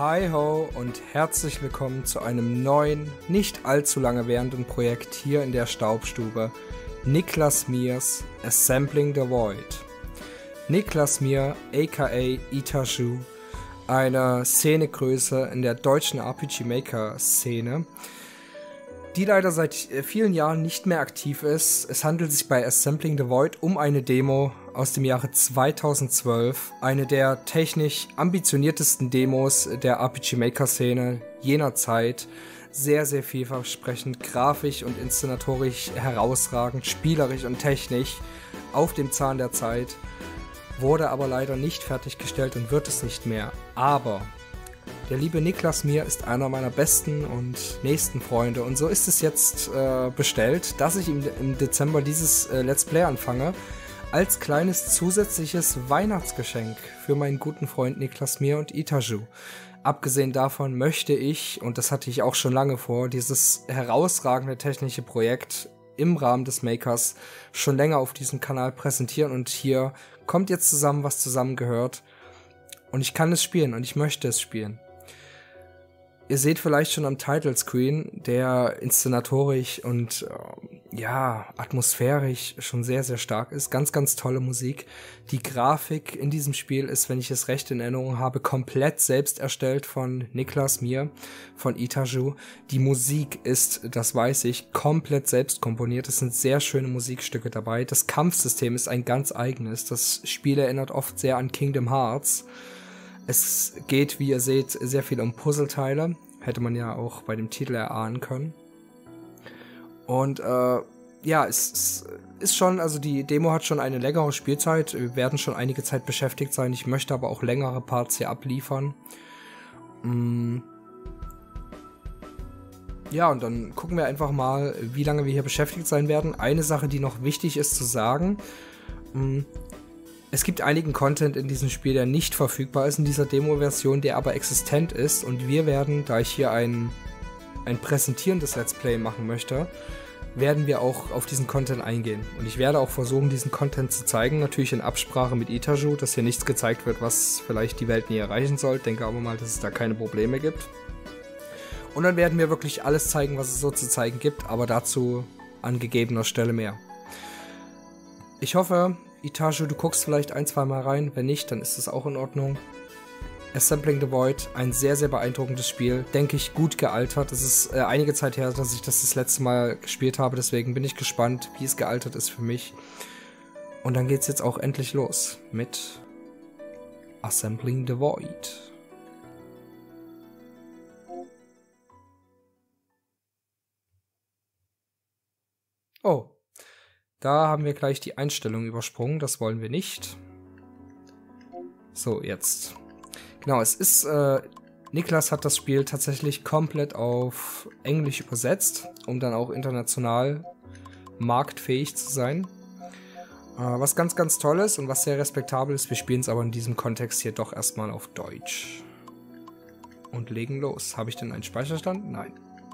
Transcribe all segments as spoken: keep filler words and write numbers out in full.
Hi ho und herzlich willkommen zu einem neuen, nicht allzu lange währenden Projekt hier in der Staubstube. Niklas Miers Assembling the Void. Niklas Mier, aka Itachu, eine Szenegröße in der deutschen R P G Maker Szene, die leider seit vielen Jahren nicht mehr aktiv ist. Es handelt sich bei Assembling the Void um eine Demo aus dem Jahre zweitausendzwölf, eine der technisch ambitioniertesten Demos der R P G Maker Szene jener Zeit. Sehr, sehr vielversprechend, grafisch und inszenatorisch herausragend, spielerisch und technisch auf dem Zahn der Zeit, wurde aber leider nicht fertiggestellt und wird es nicht mehr. Aber der liebe Niklas Mier ist einer meiner besten und nächsten Freunde und so ist es jetzt äh, bestellt, dass ich im, im Dezember dieses äh, Let's Play anfange, als kleines zusätzliches Weihnachtsgeschenk für meinen guten Freund Niklas Mier und Itachu. Abgesehen davon möchte ich, und das hatte ich auch schon lange vor, dieses herausragende technische Projekt im Rahmen des Makers schon länger auf diesem Kanal präsentieren und hier kommt jetzt zusammen, was zusammengehört und ich kann es spielen und ich möchte es spielen. Ihr seht vielleicht schon am Title Screen, der inszenatorisch und äh, ja, atmosphärisch schon sehr, sehr stark ist. Ganz, ganz tolle Musik. Die Grafik in diesem Spiel ist, wenn ich es recht in Erinnerung habe, komplett selbst erstellt von Niklas Mier, von Itachu. Die Musik ist, das weiß ich, komplett selbst komponiert. Es sind sehr schöne Musikstücke dabei. Das Kampfsystem ist ein ganz eigenes. Das Spiel erinnert oft sehr an Kingdom Hearts. Es geht, wie ihr seht, sehr viel um Puzzleteile. Hätte man ja auch bei dem Titel erahnen können. Und äh, ja, es, es ist schon, also die Demo hat schon eine längere Spielzeit. Wir werden schon einige Zeit beschäftigt sein. Ich möchte aber auch längere Parts hier abliefern. Mm. Ja, und dann gucken wir einfach mal, wie lange wir hier beschäftigt sein werden. Eine Sache, die noch wichtig ist zu sagen. Mm. Es gibt einigen Content in diesem Spiel, der nicht verfügbar ist in dieser Demo-Version, der aber existent ist. Und wir werden, da ich hier ein, ein präsentierendes Let's Play machen möchte, werden wir auch auf diesen Content eingehen. Und ich werde auch versuchen, diesen Content zu zeigen, natürlich in Absprache mit Itachu, dass hier nichts gezeigt wird, was vielleicht die Welt nie erreichen soll. Ich denke aber mal, dass es da keine Probleme gibt. Und dann werden wir wirklich alles zeigen, was es so zu zeigen gibt, aber dazu an gegebener Stelle mehr. Ich hoffe, Itachu, du guckst vielleicht ein, zwei Mal rein. Wenn nicht, dann ist das auch in Ordnung. Assembling the Void, ein sehr, sehr beeindruckendes Spiel. Denke ich, gut gealtert. Es ist äh, einige Zeit her, dass ich das das letzte Mal gespielt habe. Deswegen bin ich gespannt, wie es gealtert ist für mich. Und dann geht's jetzt auch endlich los mit Assembling the Void. Oh. Da haben wir gleich die Einstellung übersprungen, das wollen wir nicht. So, jetzt. Genau, es ist, äh, Niklas hat das Spiel tatsächlich komplett auf Englisch übersetzt, um dann auch international marktfähig zu sein. Äh, was ganz, ganz toll ist und was sehr respektabel ist, wir spielen es aber in diesem Kontext hier doch erstmal auf Deutsch. Und legen los. Habe ich denn einen Speicherstand? Nein.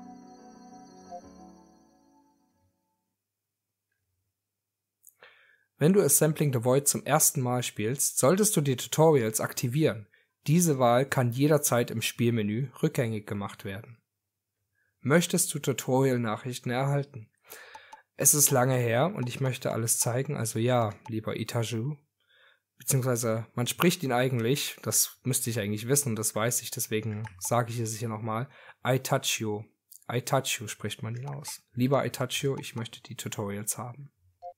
Wenn du Assembling the Void zum ersten Mal spielst, solltest du die Tutorials aktivieren. Diese Wahl kann jederzeit im Spielmenü rückgängig gemacht werden. Möchtest du Tutorial-Nachrichten erhalten? Es ist lange her und ich möchte alles zeigen, also ja, lieber Itachu. Beziehungsweise, man spricht ihn eigentlich, das müsste ich eigentlich wissen und das weiß ich, deswegen sage ich es hier nochmal. Itachu. Itachu spricht man ihn aus. Lieber Itachu, ich möchte die Tutorials haben.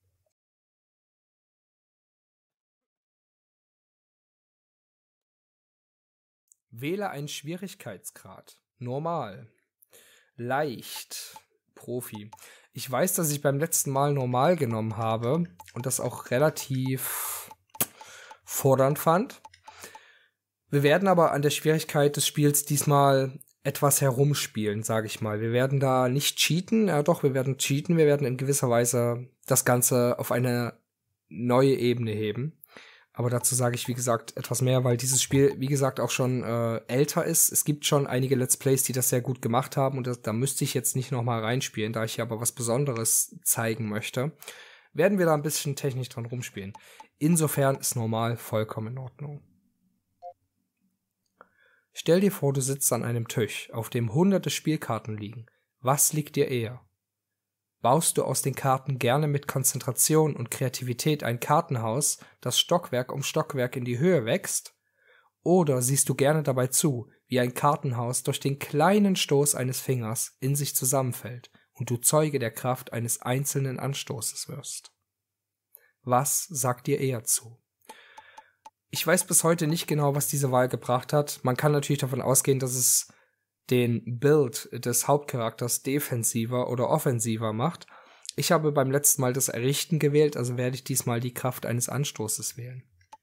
Wähle einen Schwierigkeitsgrad. Normal. Leicht. Profi. Ich weiß, dass ich beim letzten Mal normal genommen habe und das auch relativ fordernd fand. Wir werden aber an der Schwierigkeit des Spiels diesmal etwas herumspielen, sage ich mal. Wir werden da nicht cheaten. Ja doch, wir werden cheaten. Wir werden in gewisser Weise das Ganze auf eine neue Ebene heben. Aber dazu sage ich, wie gesagt, etwas mehr, weil dieses Spiel, wie gesagt, auch schon äh, älter ist. Es gibt schon einige Let's Plays, die das sehr gut gemacht haben und das, da müsste ich jetzt nicht nochmal reinspielen. Da ich hier aber was Besonderes zeigen möchte, werden wir da ein bisschen technisch dran rumspielen. Insofern ist normal vollkommen in Ordnung. Stell dir vor, du sitzt an einem Tisch, auf dem hunderte Spielkarten liegen. Was liegt dir eher? Baust du aus den Karten gerne mit Konzentration und Kreativität ein Kartenhaus, das Stockwerk um Stockwerk in die Höhe wächst? Oder siehst du gerne dabei zu, wie ein Kartenhaus durch den kleinen Stoß eines Fingers in sich zusammenfällt und du Zeuge der Kraft eines einzelnen Anstoßes wirst? Was sagt dir eher zu? Ich weiß bis heute nicht genau, was diese Wahl gebracht hat. Man kann natürlich davon ausgehen, dass es den Build des Hauptcharakters defensiver oder offensiver macht. Ich habe beim letzten Mal das Errichten gewählt, also werde ich diesmal die Kraft eines Anstoßes wählen.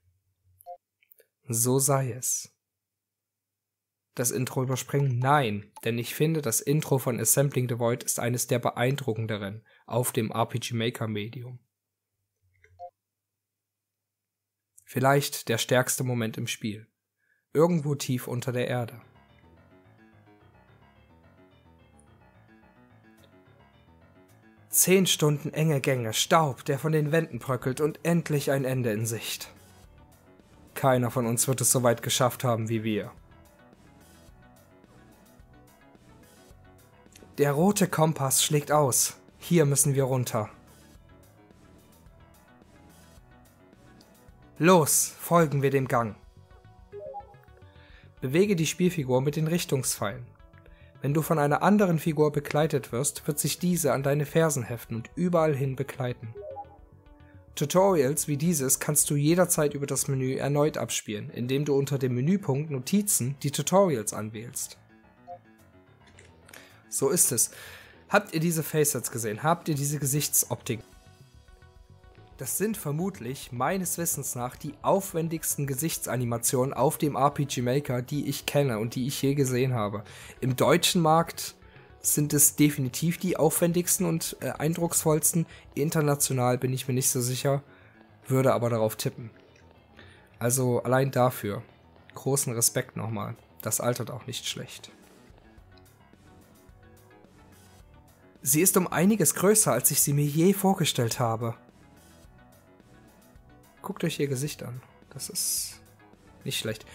So sei es. Das Intro überspringen? Nein, denn ich finde, das Intro von Assembling the Void ist eines der beeindruckenderen auf dem R P G Maker Medium. Vielleicht der stärkste Moment im Spiel. Irgendwo tief unter der Erde. Zehn Stunden enge Gänge, Staub, der von den Wänden bröckelt und endlich ein Ende in Sicht. Keiner von uns wird es so weit geschafft haben wie wir. Der rote Kompass schlägt aus. Hier müssen wir runter. Los, folgen wir dem Gang. Bewege die Spielfigur mit den Richtungspfeilen. Wenn du von einer anderen Figur begleitet wirst, wird sich diese an deine Fersen heften und überall hin begleiten. Tutorials wie dieses kannst du jederzeit über das Menü erneut abspielen, indem du unter dem Menüpunkt Notizen die Tutorials anwählst. So ist es. Habt ihr diese Facets gesehen? Habt ihr diese Gesichtsoptik? Das sind vermutlich, meines Wissens nach, die aufwendigsten Gesichtsanimationen auf dem R P G Maker, die ich kenne und die ich je gesehen habe. Im deutschen Markt sind es definitiv die aufwendigsten und äh, eindrucksvollsten. International bin ich mir nicht so sicher, würde aber darauf tippen. Also allein dafür großen Respekt nochmal. Das altert auch nicht schlecht. Sie ist um einiges größer, als ich sie mir je vorgestellt habe. Guckt euch ihr Gesicht an. Das ist nicht schlecht.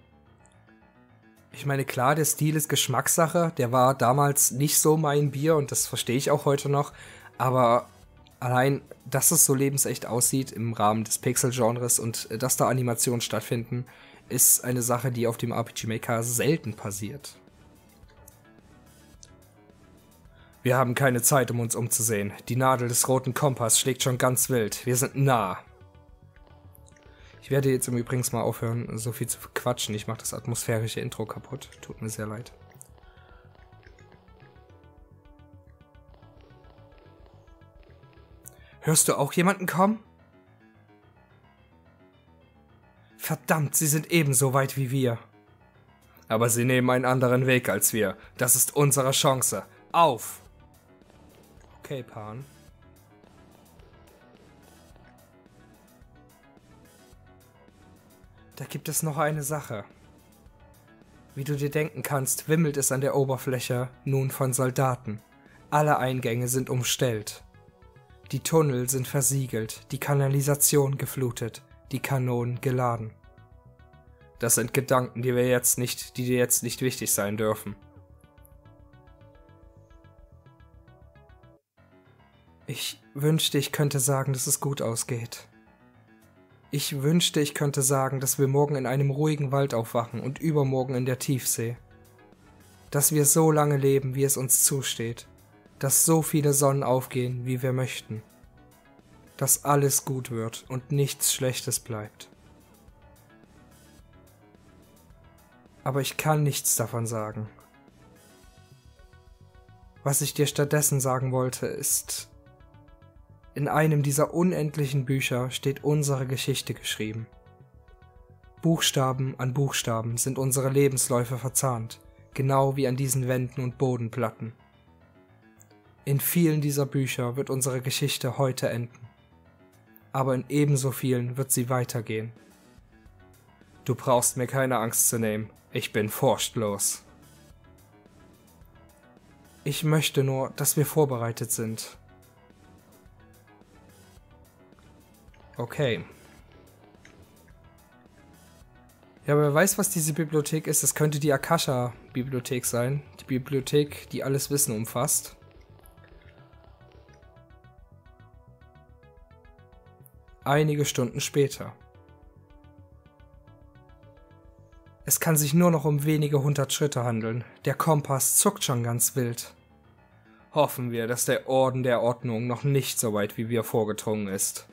Ich meine, klar, der Stil ist Geschmackssache. Der war damals nicht so mein Bier und das verstehe ich auch heute noch. Aber allein, dass es so lebensecht aussieht im Rahmen des Pixel-Genres und dass da Animationen stattfinden, ist eine Sache, die auf dem R P G Maker selten passiert. Wir haben keine Zeit, um uns umzusehen. Die Nadel des roten Kompass schlägt schon ganz wild. Wir sind nah. Ich werde jetzt im Übrigen mal aufhören, so viel zu quatschen. Ich mache das atmosphärische Intro kaputt. Tut mir sehr leid. Hörst du auch jemanden kommen? Verdammt, sie sind ebenso weit wie wir. Aber sie nehmen einen anderen Weg als wir. Das ist unsere Chance. Auf! Okay, Pan. Da gibt es noch eine Sache. Wie du dir denken kannst, wimmelt es an der Oberfläche nun von Soldaten. Alle Eingänge sind umstellt. Die Tunnel sind versiegelt, die Kanalisation geflutet, die Kanonen geladen. Das sind Gedanken, die wir jetzt nicht, die dir jetzt nicht wichtig sein dürfen. Ich wünschte, ich könnte sagen, dass es gut ausgeht. Ich wünschte, ich könnte sagen, dass wir morgen in einem ruhigen Wald aufwachen und übermorgen in der Tiefsee. Dass wir so lange leben, wie es uns zusteht. Dass so viele Sonnen aufgehen, wie wir möchten. Dass alles gut wird und nichts Schlechtes bleibt. Aber ich kann nichts davon sagen. Was ich dir stattdessen sagen wollte, ist... In einem dieser unendlichen Bücher steht unsere Geschichte geschrieben. Buchstaben an Buchstaben sind unsere Lebensläufe verzahnt, genau wie an diesen Wänden und Bodenplatten. In vielen dieser Bücher wird unsere Geschichte heute enden, aber in ebenso vielen wird sie weitergehen. Du brauchst mir keine Angst zu nehmen, ich bin furchtlos. Ich möchte nur, dass wir vorbereitet sind. Okay. Ja, aber wer weiß, was diese Bibliothek ist. Das könnte die Akasha-Bibliothek sein. Die Bibliothek, die alles Wissen umfasst. Einige Stunden später. Es kann sich nur noch um wenige hundert Schritte handeln. Der Kompass zuckt schon ganz wild. Hoffen wir, dass der Orden der Ordnung noch nicht so weit wie wir vorgedrungen ist.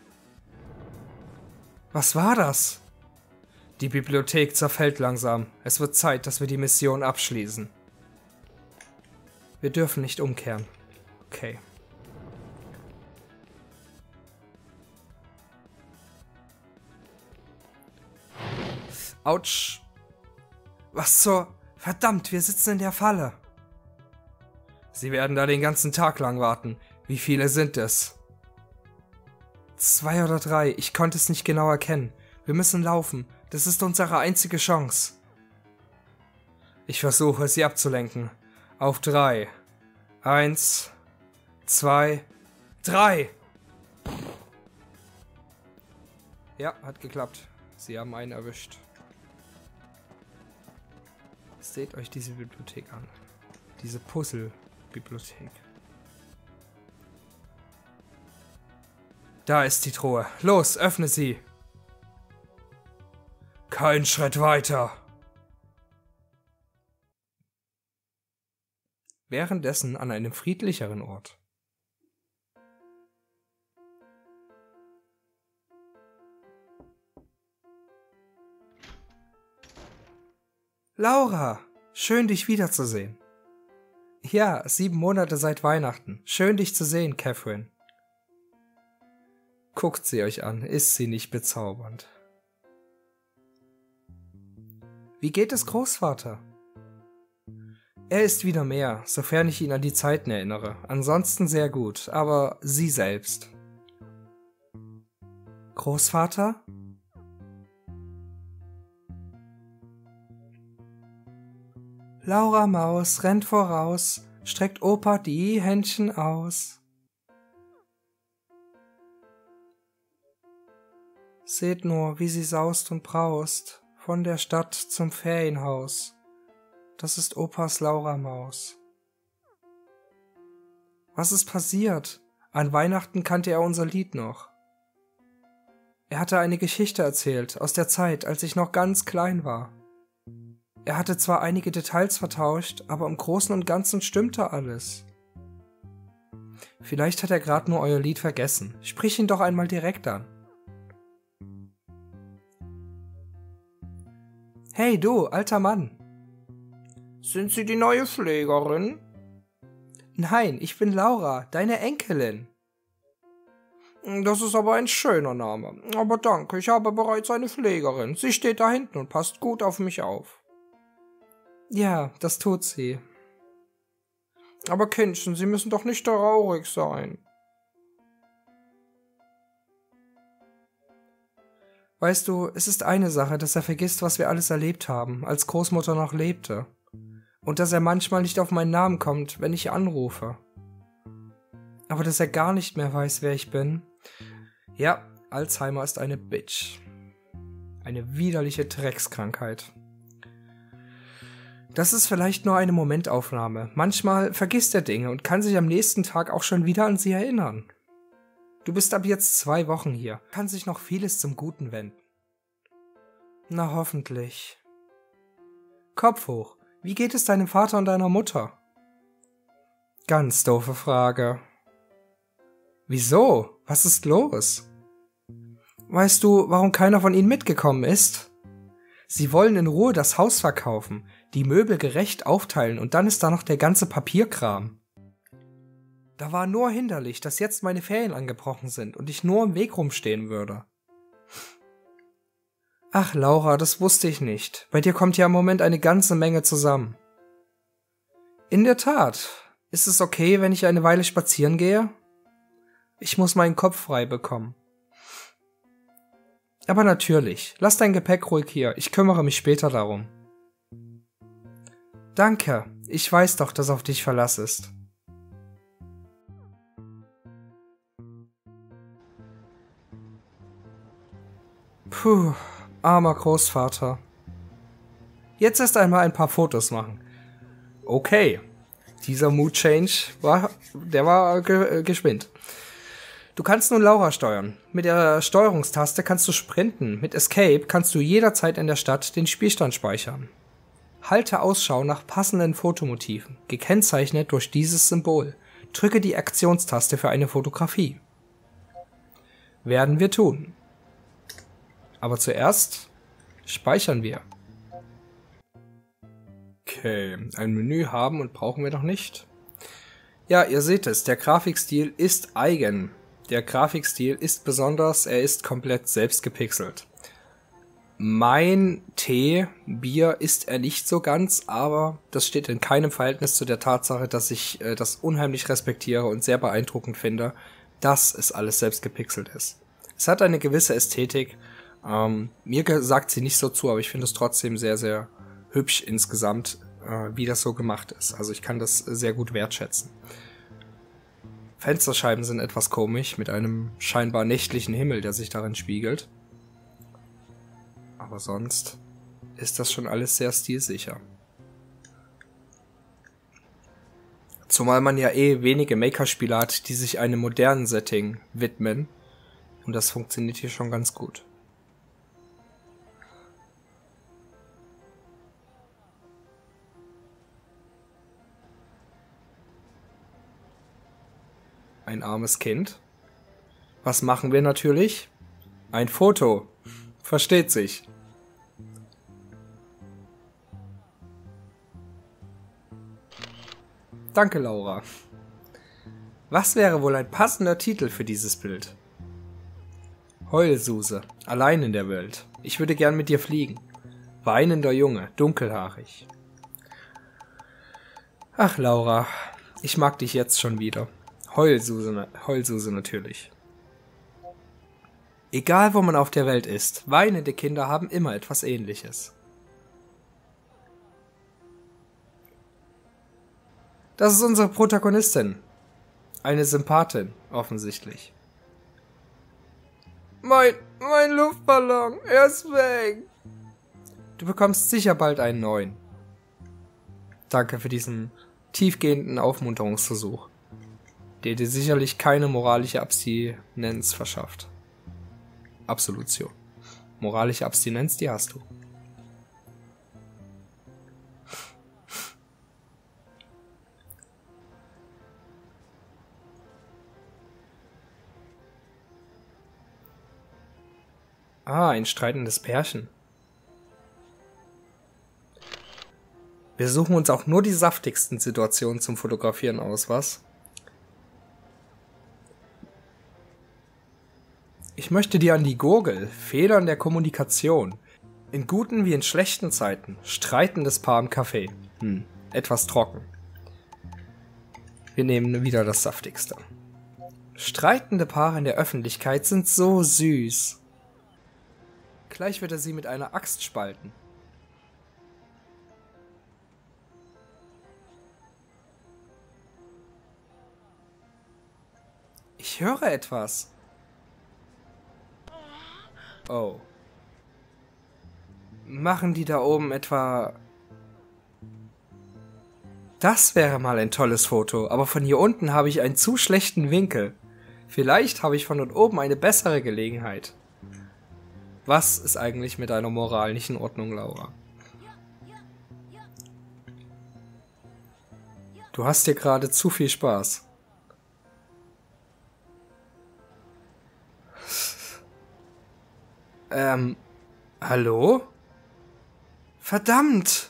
Was war das? Die Bibliothek zerfällt langsam. Es wird Zeit, dass wir die Mission abschließen. Wir dürfen nicht umkehren. Okay. Autsch. Was zur... Verdammt, wir sitzen in der Falle. Sie werden da den ganzen Tag lang warten. Wie viele sind es? Zwei oder drei. Ich konnte es nicht genau erkennen. Wir müssen laufen. Das ist unsere einzige Chance. Ich versuche, sie abzulenken. Auf drei. Eins, zwei, drei. Ja, hat geklappt. Sie haben einen erwischt. Seht euch diese Bibliothek an. Diese Puzzle-Bibliothek. Da ist die Truhe. Los, öffne sie. Kein Schritt weiter. Währenddessen an einem friedlicheren Ort. Laura, schön dich wiederzusehen. Ja, sieben Monate seit Weihnachten. Schön dich zu sehen, Catherine. Guckt sie euch an, ist sie nicht bezaubernd? Wie geht es Großvater? Er ist wieder mehr, sofern ich ihn an die Zeiten erinnere. Ansonsten sehr gut, aber Sie selbst. Großvater? Laura Maus rennt voraus, streckt Opa die Händchen aus. Seht nur, wie sie saust und braust, von der Stadt zum Ferienhaus. Das ist Opas Laura Maus. Was ist passiert? An Weihnachten kannte er unser Lied noch. Er hatte eine Geschichte erzählt, aus der Zeit, als ich noch ganz klein war. Er hatte zwar einige Details vertauscht, aber im Großen und Ganzen stimmte alles. Vielleicht hat er gerade nur euer Lied vergessen. Sprich ihn doch einmal direkt an. Hey du, alter Mann. Sind Sie die neue Pflegerin? Nein, ich bin Laura, deine Enkelin. Das ist aber ein schöner Name. Aber danke, ich habe bereits eine Pflegerin. Sie steht da hinten und passt gut auf mich auf. Ja, das tut sie. Aber Kindchen, Sie müssen doch nicht traurig sein. Weißt du, es ist eine Sache, dass er vergisst, was wir alles erlebt haben, als Großmutter noch lebte. Und dass er manchmal nicht auf meinen Namen kommt, wenn ich anrufe. Aber dass er gar nicht mehr weiß, wer ich bin. Ja, Alzheimer ist eine Bitch. Eine widerliche Dreckskrankheit. Das ist vielleicht nur eine Momentaufnahme. Manchmal vergisst er Dinge und kann sich am nächsten Tag auch schon wieder an sie erinnern. Du bist ab jetzt zwei Wochen hier. Kann sich noch vieles zum Guten wenden. Na hoffentlich. Kopf hoch. Wie geht es deinem Vater und deiner Mutter? Ganz doofe Frage. Wieso? Was ist los? Weißt du, warum keiner von ihnen mitgekommen ist? Sie wollen in Ruhe das Haus verkaufen, die Möbel gerecht aufteilen und dann ist da noch der ganze Papierkram. Da war nur hinderlich, dass jetzt meine Ferien angebrochen sind und ich nur im Weg rumstehen würde. Ach Laura, das wusste ich nicht. Bei dir kommt ja im Moment eine ganze Menge zusammen. In der Tat. Ist es okay, wenn ich eine Weile spazieren gehe? Ich muss meinen Kopf frei bekommen. Aber natürlich, lass dein Gepäck ruhig hier, ich kümmere mich später darum. Danke, ich weiß doch, dass auf dich Verlass ist. Puh, armer Großvater. Jetzt erst einmal ein paar Fotos machen. Okay. Dieser Mood Change war, der war ge geschwind. Du kannst nun Laura steuern. Mit der Steuerungstaste kannst du sprinten. Mit Escape kannst du jederzeit in der Stadt den Spielstand speichern. Halte Ausschau nach passenden Fotomotiven, gekennzeichnet durch dieses Symbol. Drücke die Aktionstaste für eine Fotografie. Werden wir tun. Aber zuerst speichern wir. Okay, ein Menü haben und brauchen wir noch nicht. Ja, ihr seht es, der Grafikstil ist eigen. Der Grafikstil ist besonders, er ist komplett selbst gepixelt. Mein Tee, Bier ist er nicht so ganz, aber das steht in keinem Verhältnis zu der Tatsache, dass ich äh, das unheimlich respektiere und sehr beeindruckend finde, dass es alles selbst gepixelt ist. Es hat eine gewisse Ästhetik, ähm, mir sagt sie nicht so zu, aber ich finde es trotzdem sehr, sehr hübsch insgesamt, äh, wie das so gemacht ist. Also ich kann das sehr gut wertschätzen. Fensterscheiben sind etwas komisch, mit einem scheinbar nächtlichen Himmel, der sich darin spiegelt. Aber sonst ist das schon alles sehr stilsicher. Zumal man ja eh wenige Maker-Spiele hat, die sich einem modernen Setting widmen. Und das funktioniert hier schon ganz gut. Ein armes Kind. Was machen wir natürlich? Ein Foto. Versteht sich. Danke, Laura. Was wäre wohl ein passender Titel für dieses Bild? Heulsuse, allein in der Welt. Ich würde gern mit dir fliegen. Weinender Junge, dunkelhaarig. Ach, Laura, ich mag dich jetzt schon wieder. Heulsuse, Heulsuse natürlich. Egal, wo man auf der Welt ist, weinende Kinder haben immer etwas Ähnliches. Das ist unsere Protagonistin. Eine Sympathin, offensichtlich. Mein, mein Luftballon, er ist weg. Du bekommst sicher bald einen neuen. Danke für diesen tiefgehenden Aufmunterungsversuch, der dir sicherlich keine moralische Abstinenz verschafft. Absolution. Moralische Abstinenz, die hast du. Ah, ein streitendes Pärchen. Wir suchen uns auch nur die saftigsten Situationen zum Fotografieren aus, was? Ich möchte dir an die Gurgel, Fehlern der Kommunikation. In guten wie in schlechten Zeiten, streitendes Paar im Café. Hm, etwas trocken. Wir nehmen wieder das saftigste. Streitende Paare in der Öffentlichkeit sind so süß. Gleich wird er sie mit einer Axt spalten. Ich höre etwas. Oh. Machen die da oben etwa... Das wäre mal ein tolles Foto, aber von hier unten habe ich einen zu schlechten Winkel. Vielleicht habe ich von dort oben eine bessere Gelegenheit. Was ist eigentlich mit deiner Moral nicht in Ordnung, Laura? Du hast hier gerade zu viel Spaß. Ähm, hallo? Verdammt!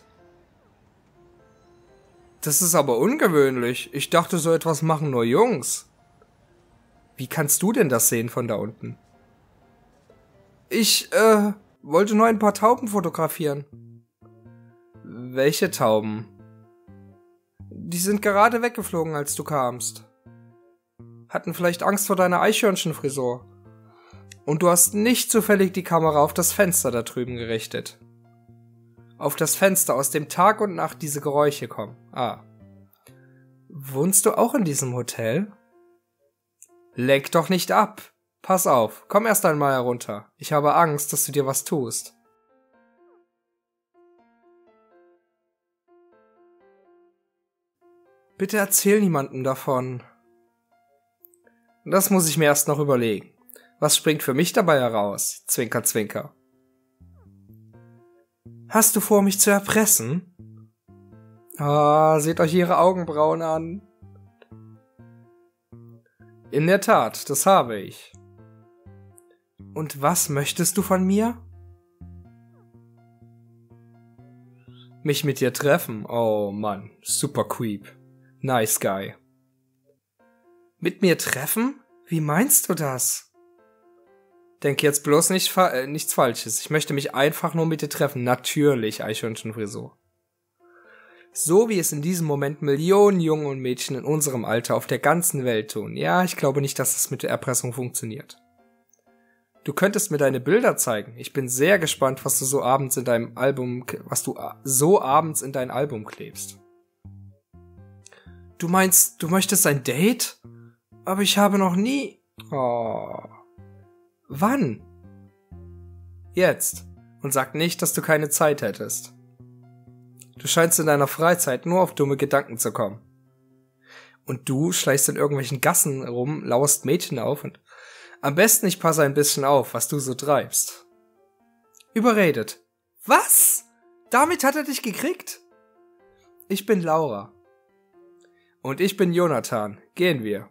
Das ist aber ungewöhnlich. Ich dachte, so etwas machen nur Jungs. Wie kannst du denn das sehen von da unten? Ich, äh, wollte nur ein paar Tauben fotografieren. Welche Tauben? Die sind gerade weggeflogen, als du kamst. Hatten vielleicht Angst vor deiner Eichhörnchenfrisur. Und du hast nicht zufällig die Kamera auf das Fenster da drüben gerichtet. Auf das Fenster, aus dem Tag und Nacht diese Geräusche kommen. Ah. Wohnst du auch in diesem Hotel? Lenk doch nicht ab. Pass auf, komm erst einmal herunter. Ich habe Angst, dass du dir was tust. Bitte erzähl niemandem davon. Das muss ich mir erst noch überlegen. Was springt für mich dabei heraus? Zwinker, zwinker. Hast du vor, mich zu erpressen? Ah, seht euch ihre Augenbrauen an. In der Tat, das habe ich. Und was möchtest du von mir? Mich mit dir treffen? Oh Mann, super creep. Nice guy. Mit mir treffen? Wie meinst du das? Denk jetzt bloß nicht fa äh, nichts Falsches. Ich möchte mich einfach nur mit dir treffen. Natürlich, Eichhörnchenfrisur. So wie es in diesem Moment Millionen Jungen und Mädchen in unserem Alter auf der ganzen Welt tun. Ja, ich glaube nicht, dass es mit der Erpressung funktioniert. Du könntest mir deine Bilder zeigen. Ich bin sehr gespannt, was du so abends in deinem Album, was du so abends in dein Album klebst. Du meinst, du möchtest ein Date? Aber ich habe noch nie... Oh. Wann? Jetzt. Und sag nicht, dass du keine Zeit hättest. Du scheinst in deiner Freizeit nur auf dumme Gedanken zu kommen. Und du schleichst in irgendwelchen Gassen rum, lauerst Mädchen auf und... Am besten ich passe ein bisschen auf, was du so treibst. Überredet. Was? Damit hat er dich gekriegt? Ich bin Laura. Und ich bin Jonathan. Gehen wir.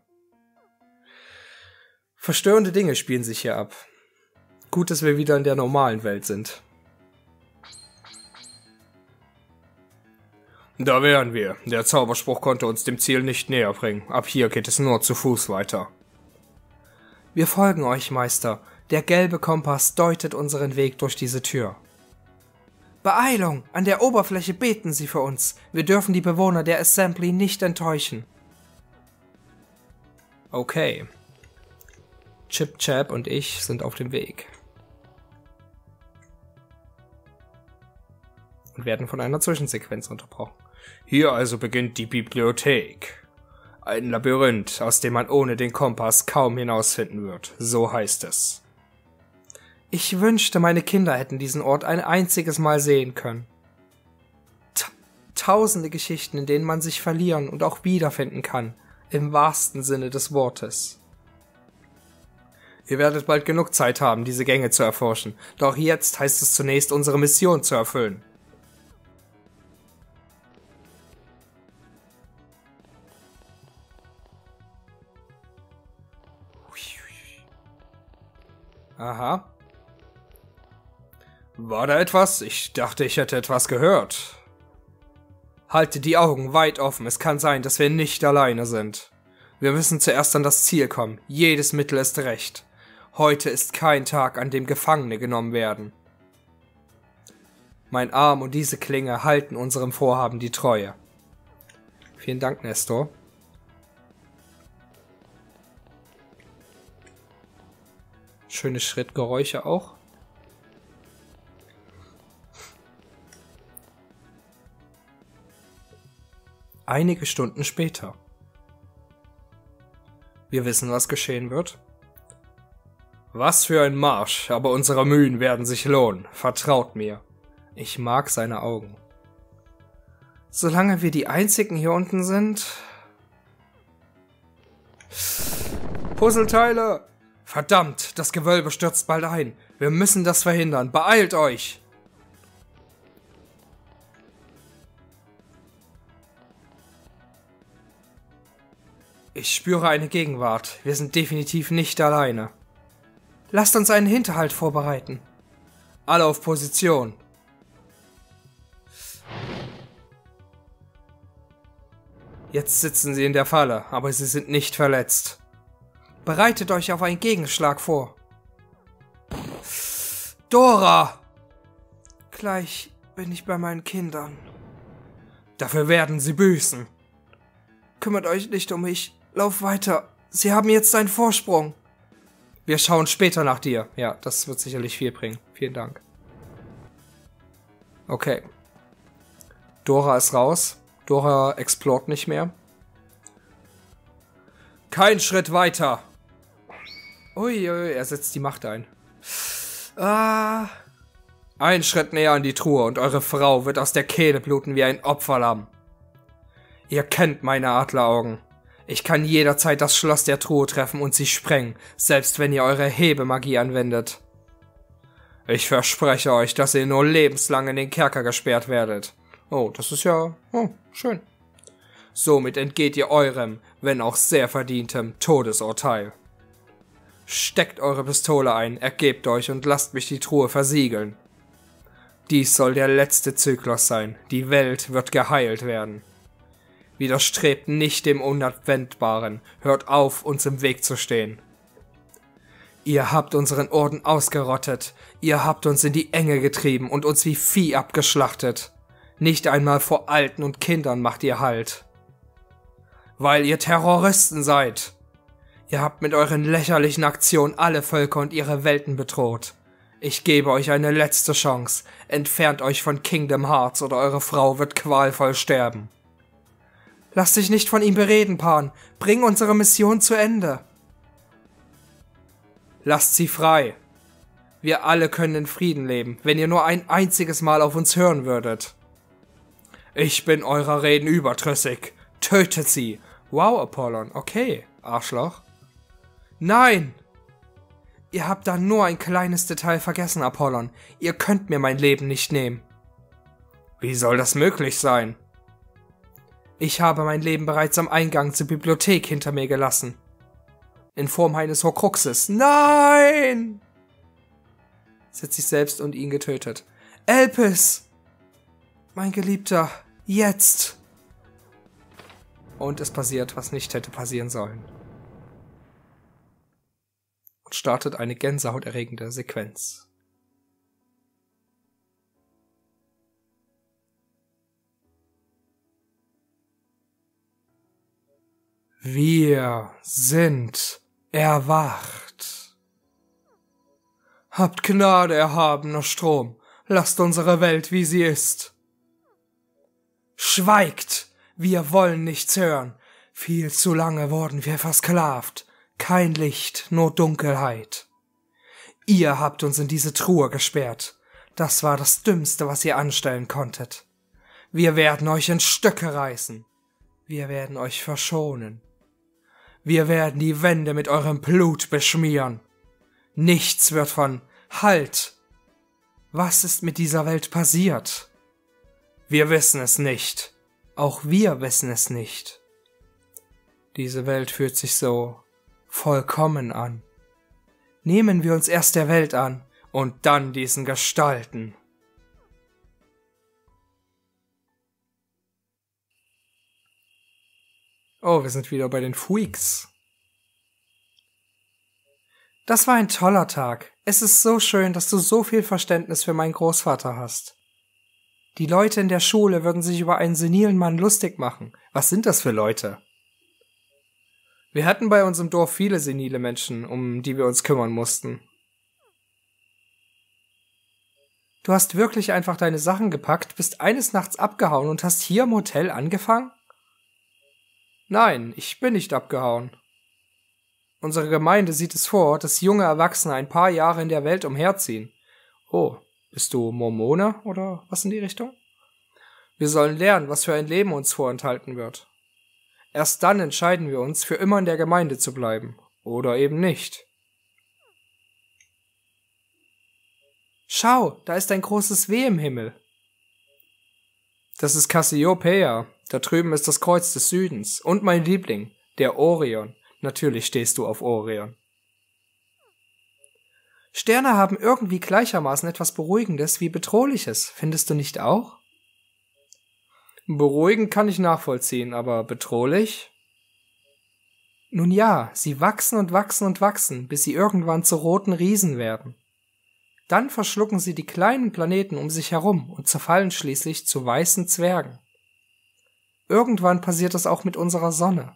Verstörende Dinge spielen sich hier ab. Gut, dass wir wieder in der normalen Welt sind. Da wären wir. Der Zauberspruch konnte uns dem Ziel nicht näher bringen. Ab hier geht es nur zu Fuß weiter. Wir folgen euch, Meister. Der gelbe Kompass deutet unseren Weg durch diese Tür. Beeilung! An der Oberfläche beten sie für uns. Wir dürfen die Bewohner der Assembly nicht enttäuschen. Okay. Chip Chap und ich sind auf dem Weg. Und werden von einer Zwischensequenz unterbrochen. Hier also beginnt die Bibliothek. Ein Labyrinth, aus dem man ohne den Kompass kaum hinausfinden wird. So heißt es. Ich wünschte, meine Kinder hätten diesen Ort ein einziges Mal sehen können. Ta- Tausende Geschichten, in denen man sich verlieren und auch wiederfinden kann. Im wahrsten Sinne des Wortes. Ihr werdet bald genug Zeit haben, diese Gänge zu erforschen. Doch jetzt heißt es zunächst, unsere Mission zu erfüllen. Aha. War da etwas? Ich dachte, ich hätte etwas gehört. Halte die Augen weit offen. Es kann sein, dass wir nicht alleine sind. Wir müssen zuerst an das Ziel kommen. Jedes Mittel ist recht. Heute ist kein Tag, an dem Gefangene genommen werden. Mein Arm und diese Klinge halten unserem Vorhaben die Treue. Vielen Dank, Nestor. Schöne Schrittgeräusche auch. Einige Stunden später. Wir wissen, was geschehen wird. Was für ein Marsch, aber unsere Mühen werden sich lohnen. Vertraut mir. Ich mag seine Augen. Solange wir die Einzigen hier unten sind... Puzzleteile! Verdammt, das Gewölbe stürzt bald ein. Wir müssen das verhindern. Beeilt euch! Ich spüre eine Gegenwart. Wir sind definitiv nicht alleine. Lasst uns einen Hinterhalt vorbereiten. Alle auf Position. Jetzt sitzen sie in der Falle, aber sie sind nicht verletzt. Bereitet euch auf einen Gegenschlag vor. Dora! Gleich bin ich bei meinen Kindern. Dafür werden sie büßen. Kümmert euch nicht um mich. Lauf weiter. Sie haben jetzt einen Vorsprung. Wir schauen später nach dir. Ja, das wird sicherlich viel bringen. Vielen Dank. Okay. Dora ist raus. Dora explort nicht mehr. Kein Schritt weiter. Uiui, er setzt die Macht ein. Ah. Ein Schritt näher an die Truhe und eure Frau wird aus der Kehle bluten wie ein Opferlamm. Ihr kennt meine Adleraugen. Ich kann jederzeit das Schloss der Truhe treffen und sie sprengen, selbst wenn ihr eure Hebemagie anwendet. Ich verspreche euch, dass ihr nur lebenslang in den Kerker gesperrt werdet. Oh, das ist ja oh, schön. Somit entgeht ihr eurem, wenn auch sehr verdientem, Todesurteil. Steckt eure Pistole ein, ergebt euch und lasst mich die Truhe versiegeln. Dies soll der letzte Zyklus sein, die Welt wird geheilt werden. Widerstrebt nicht dem Unabwendbaren, hört auf, uns im Weg zu stehen. Ihr habt unseren Orden ausgerottet, ihr habt uns in die Enge getrieben und uns wie Vieh abgeschlachtet. Nicht einmal vor Alten und Kindern macht ihr Halt. Weil ihr Terroristen seid. Ihr habt mit euren lächerlichen Aktionen alle Völker und ihre Welten bedroht. Ich gebe euch eine letzte Chance, entfernt euch von Kingdom Hearts oder eure Frau wird qualvoll sterben. Lass dich nicht von ihm bereden, Pan, bring unsere Mission zu Ende. Lasst sie frei. Wir alle können in Frieden leben, wenn ihr nur ein einziges Mal auf uns hören würdet. Ich bin eurer Reden überdrüssig. Tötet sie. Wow, Apollon, okay, Arschloch. Nein! Ihr habt da nur ein kleines Detail vergessen, Apollon. Ihr könnt mir mein Leben nicht nehmen. Wie soll das möglich sein? Ich habe mein Leben bereits am Eingang zur Bibliothek hinter mir gelassen. In Form eines Horcruxes. Nein! Sie hat sich selbst und ihn getötet. Elpis! Mein Geliebter, jetzt! Und es passiert, was nicht hätte passieren sollen. Und startet eine gänsehauterregende Sequenz. Wir sind erwacht. Habt Gnade, erhabener Strom, lasst unsere Welt, wie sie ist. Schweigt! Wir wollen nichts hören. Viel zu lange wurden wir versklavt. Kein Licht, nur Dunkelheit. Ihr habt uns in diese Truhe gesperrt. Das war das Dümmste, was ihr anstellen konntet. Wir werden euch in Stücke reißen. Wir werden euch verschonen. Wir werden die Wände mit eurem Blut beschmieren. Nichts wird von Halt! Was ist mit dieser Welt passiert? Wir wissen es nicht. Auch wir wissen es nicht. Diese Welt fühlt sich so vollkommen an. Nehmen wir uns erst der Welt an und dann diesen Gestalten. Oh, wir sind wieder bei den Freaks. Das war ein toller Tag. Es ist so schön, dass du so viel Verständnis für meinen Großvater hast. Die Leute in der Schule würden sich über einen senilen Mann lustig machen. Was sind das für Leute? Wir hatten bei uns im Dorf viele senile Menschen, um die wir uns kümmern mussten. Du hast wirklich einfach deine Sachen gepackt, bist eines Nachts abgehauen und hast hier im Hotel angefangen? Nein, ich bin nicht abgehauen. Unsere Gemeinde sieht es vor, dass junge Erwachsene ein paar Jahre in der Welt umherziehen. Oh, bist du Mormone oder was in die Richtung? Wir sollen lernen, was für ein Leben uns vorenthalten wird. Erst dann entscheiden wir uns, für immer in der Gemeinde zu bleiben. Oder eben nicht. Schau, da ist ein großes W im Himmel. Das ist Cassiopeia. Da drüben ist das Kreuz des Südens. Und mein Liebling, der Orion. Natürlich stehst du auf Orion. Sterne haben irgendwie gleichermaßen etwas Beruhigendes wie Bedrohliches. Findest du nicht auch? Beruhigend kann ich nachvollziehen, aber bedrohlich? Nun ja, sie wachsen und wachsen und wachsen, bis sie irgendwann zu roten Riesen werden. Dann verschlucken sie die kleinen Planeten um sich herum und zerfallen schließlich zu weißen Zwergen. Irgendwann passiert das auch mit unserer Sonne.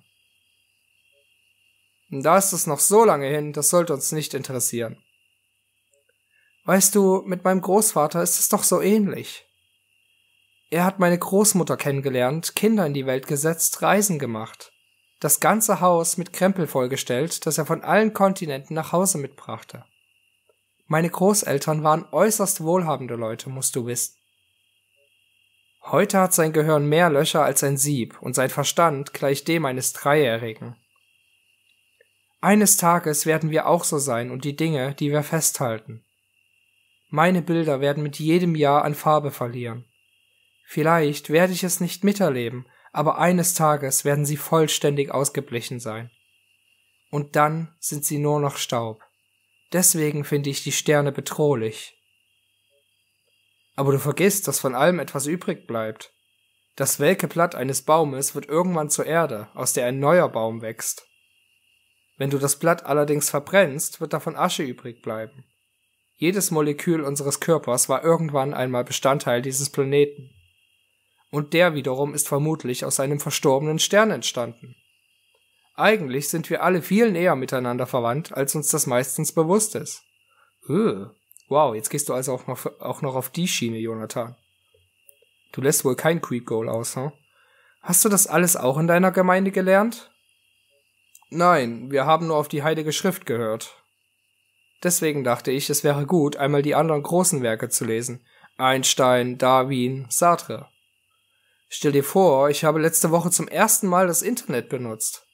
Da ist es noch so lange hin, das sollte uns nicht interessieren. Weißt du, mit meinem Großvater ist es doch so ähnlich. Er hat meine Großmutter kennengelernt, Kinder in die Welt gesetzt, Reisen gemacht. Das ganze Haus mit Krempel vollgestellt, das er von allen Kontinenten nach Hause mitbrachte. Meine Großeltern waren äußerst wohlhabende Leute, musst du wissen. Heute hat sein Gehirn mehr Löcher als ein Sieb und sein Verstand gleicht dem eines Dreijährigen. Eines Tages werden wir auch so sein und die Dinge, die wir festhalten. Meine Bilder werden mit jedem Jahr an Farbe verlieren. Vielleicht werde ich es nicht miterleben, aber eines Tages werden sie vollständig ausgeblichen sein. Und dann sind sie nur noch Staub. Deswegen finde ich die Sterne bedrohlich. Aber du vergisst, dass von allem etwas übrig bleibt. Das welke Blatt eines Baumes wird irgendwann zur Erde, aus der ein neuer Baum wächst. Wenn du das Blatt allerdings verbrennst, wird davon Asche übrig bleiben. Jedes Molekül unseres Körpers war irgendwann einmal Bestandteil dieses Planeten. Und der wiederum ist vermutlich aus einem verstorbenen Stern entstanden. Eigentlich sind wir alle viel näher miteinander verwandt, als uns das meistens bewusst ist. Öh. Wow, jetzt gehst du also auch noch, auch noch auf die Schiene, Jonathan. Du lässt wohl kein Creep Goal aus, hm? Hast du das alles auch in deiner Gemeinde gelernt? Nein, wir haben nur auf die Heilige Schrift gehört. Deswegen dachte ich, es wäre gut, einmal die anderen großen Werke zu lesen. Einstein, Darwin, Sartre. Stell dir vor, ich habe letzte Woche zum ersten Mal das Internet benutzt.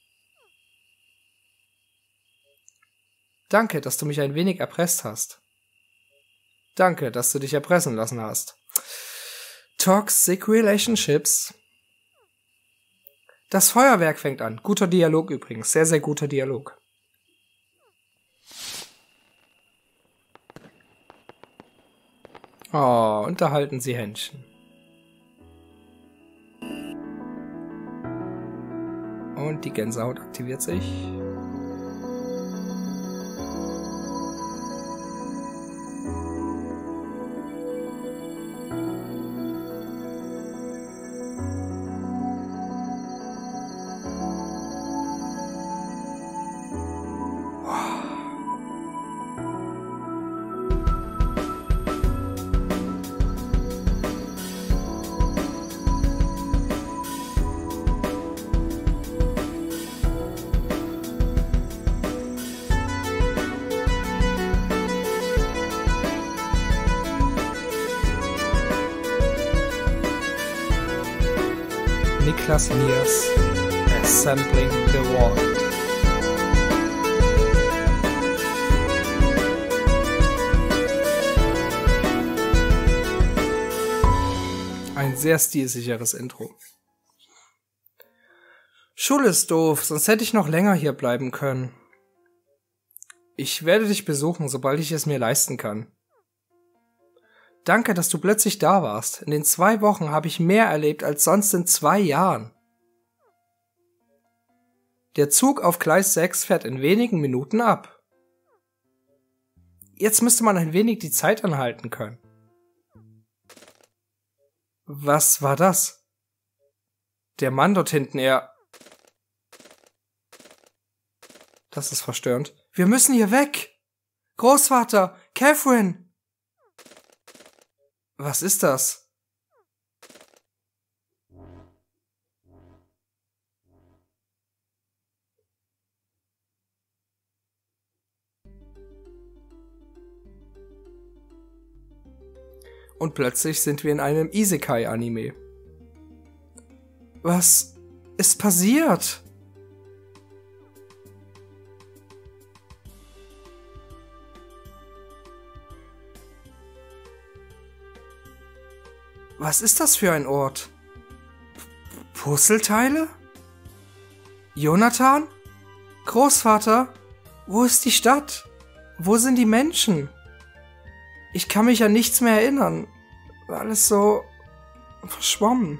Danke, dass du mich ein wenig erpresst hast. Danke, dass du dich erpressen lassen hast. Toxic Relationships. Das Feuerwerk fängt an. Guter Dialog übrigens. Sehr, sehr guter Dialog. Oh, unterhalten sie Händchen. Und die Gänsehaut aktiviert sich. Niklas Mears, Assembling the Void. Ein sehr stilsicheres Intro. Schule ist doof, sonst hätte ich noch länger hier bleiben können. Ich werde dich besuchen, sobald ich es mir leisten kann. Danke, dass du plötzlich da warst. In den zwei Wochen habe ich mehr erlebt als sonst in zwei Jahren. Der Zug auf Gleis sechs fährt in wenigen Minuten ab. Jetzt müsste man ein wenig die Zeit anhalten können. Was war das? Der Mann dort hinten, er... Das ist verstörend. Wir müssen hier weg! Großvater! Catherine! Was ist das? Und plötzlich sind wir in einem Isekai-Anime. Was ist passiert? Was ist das für ein Ort? P- Puzzleteile? Jonathan? Großvater? Wo ist die Stadt? Wo sind die Menschen? Ich kann mich an nichts mehr erinnern. Alles so verschwommen.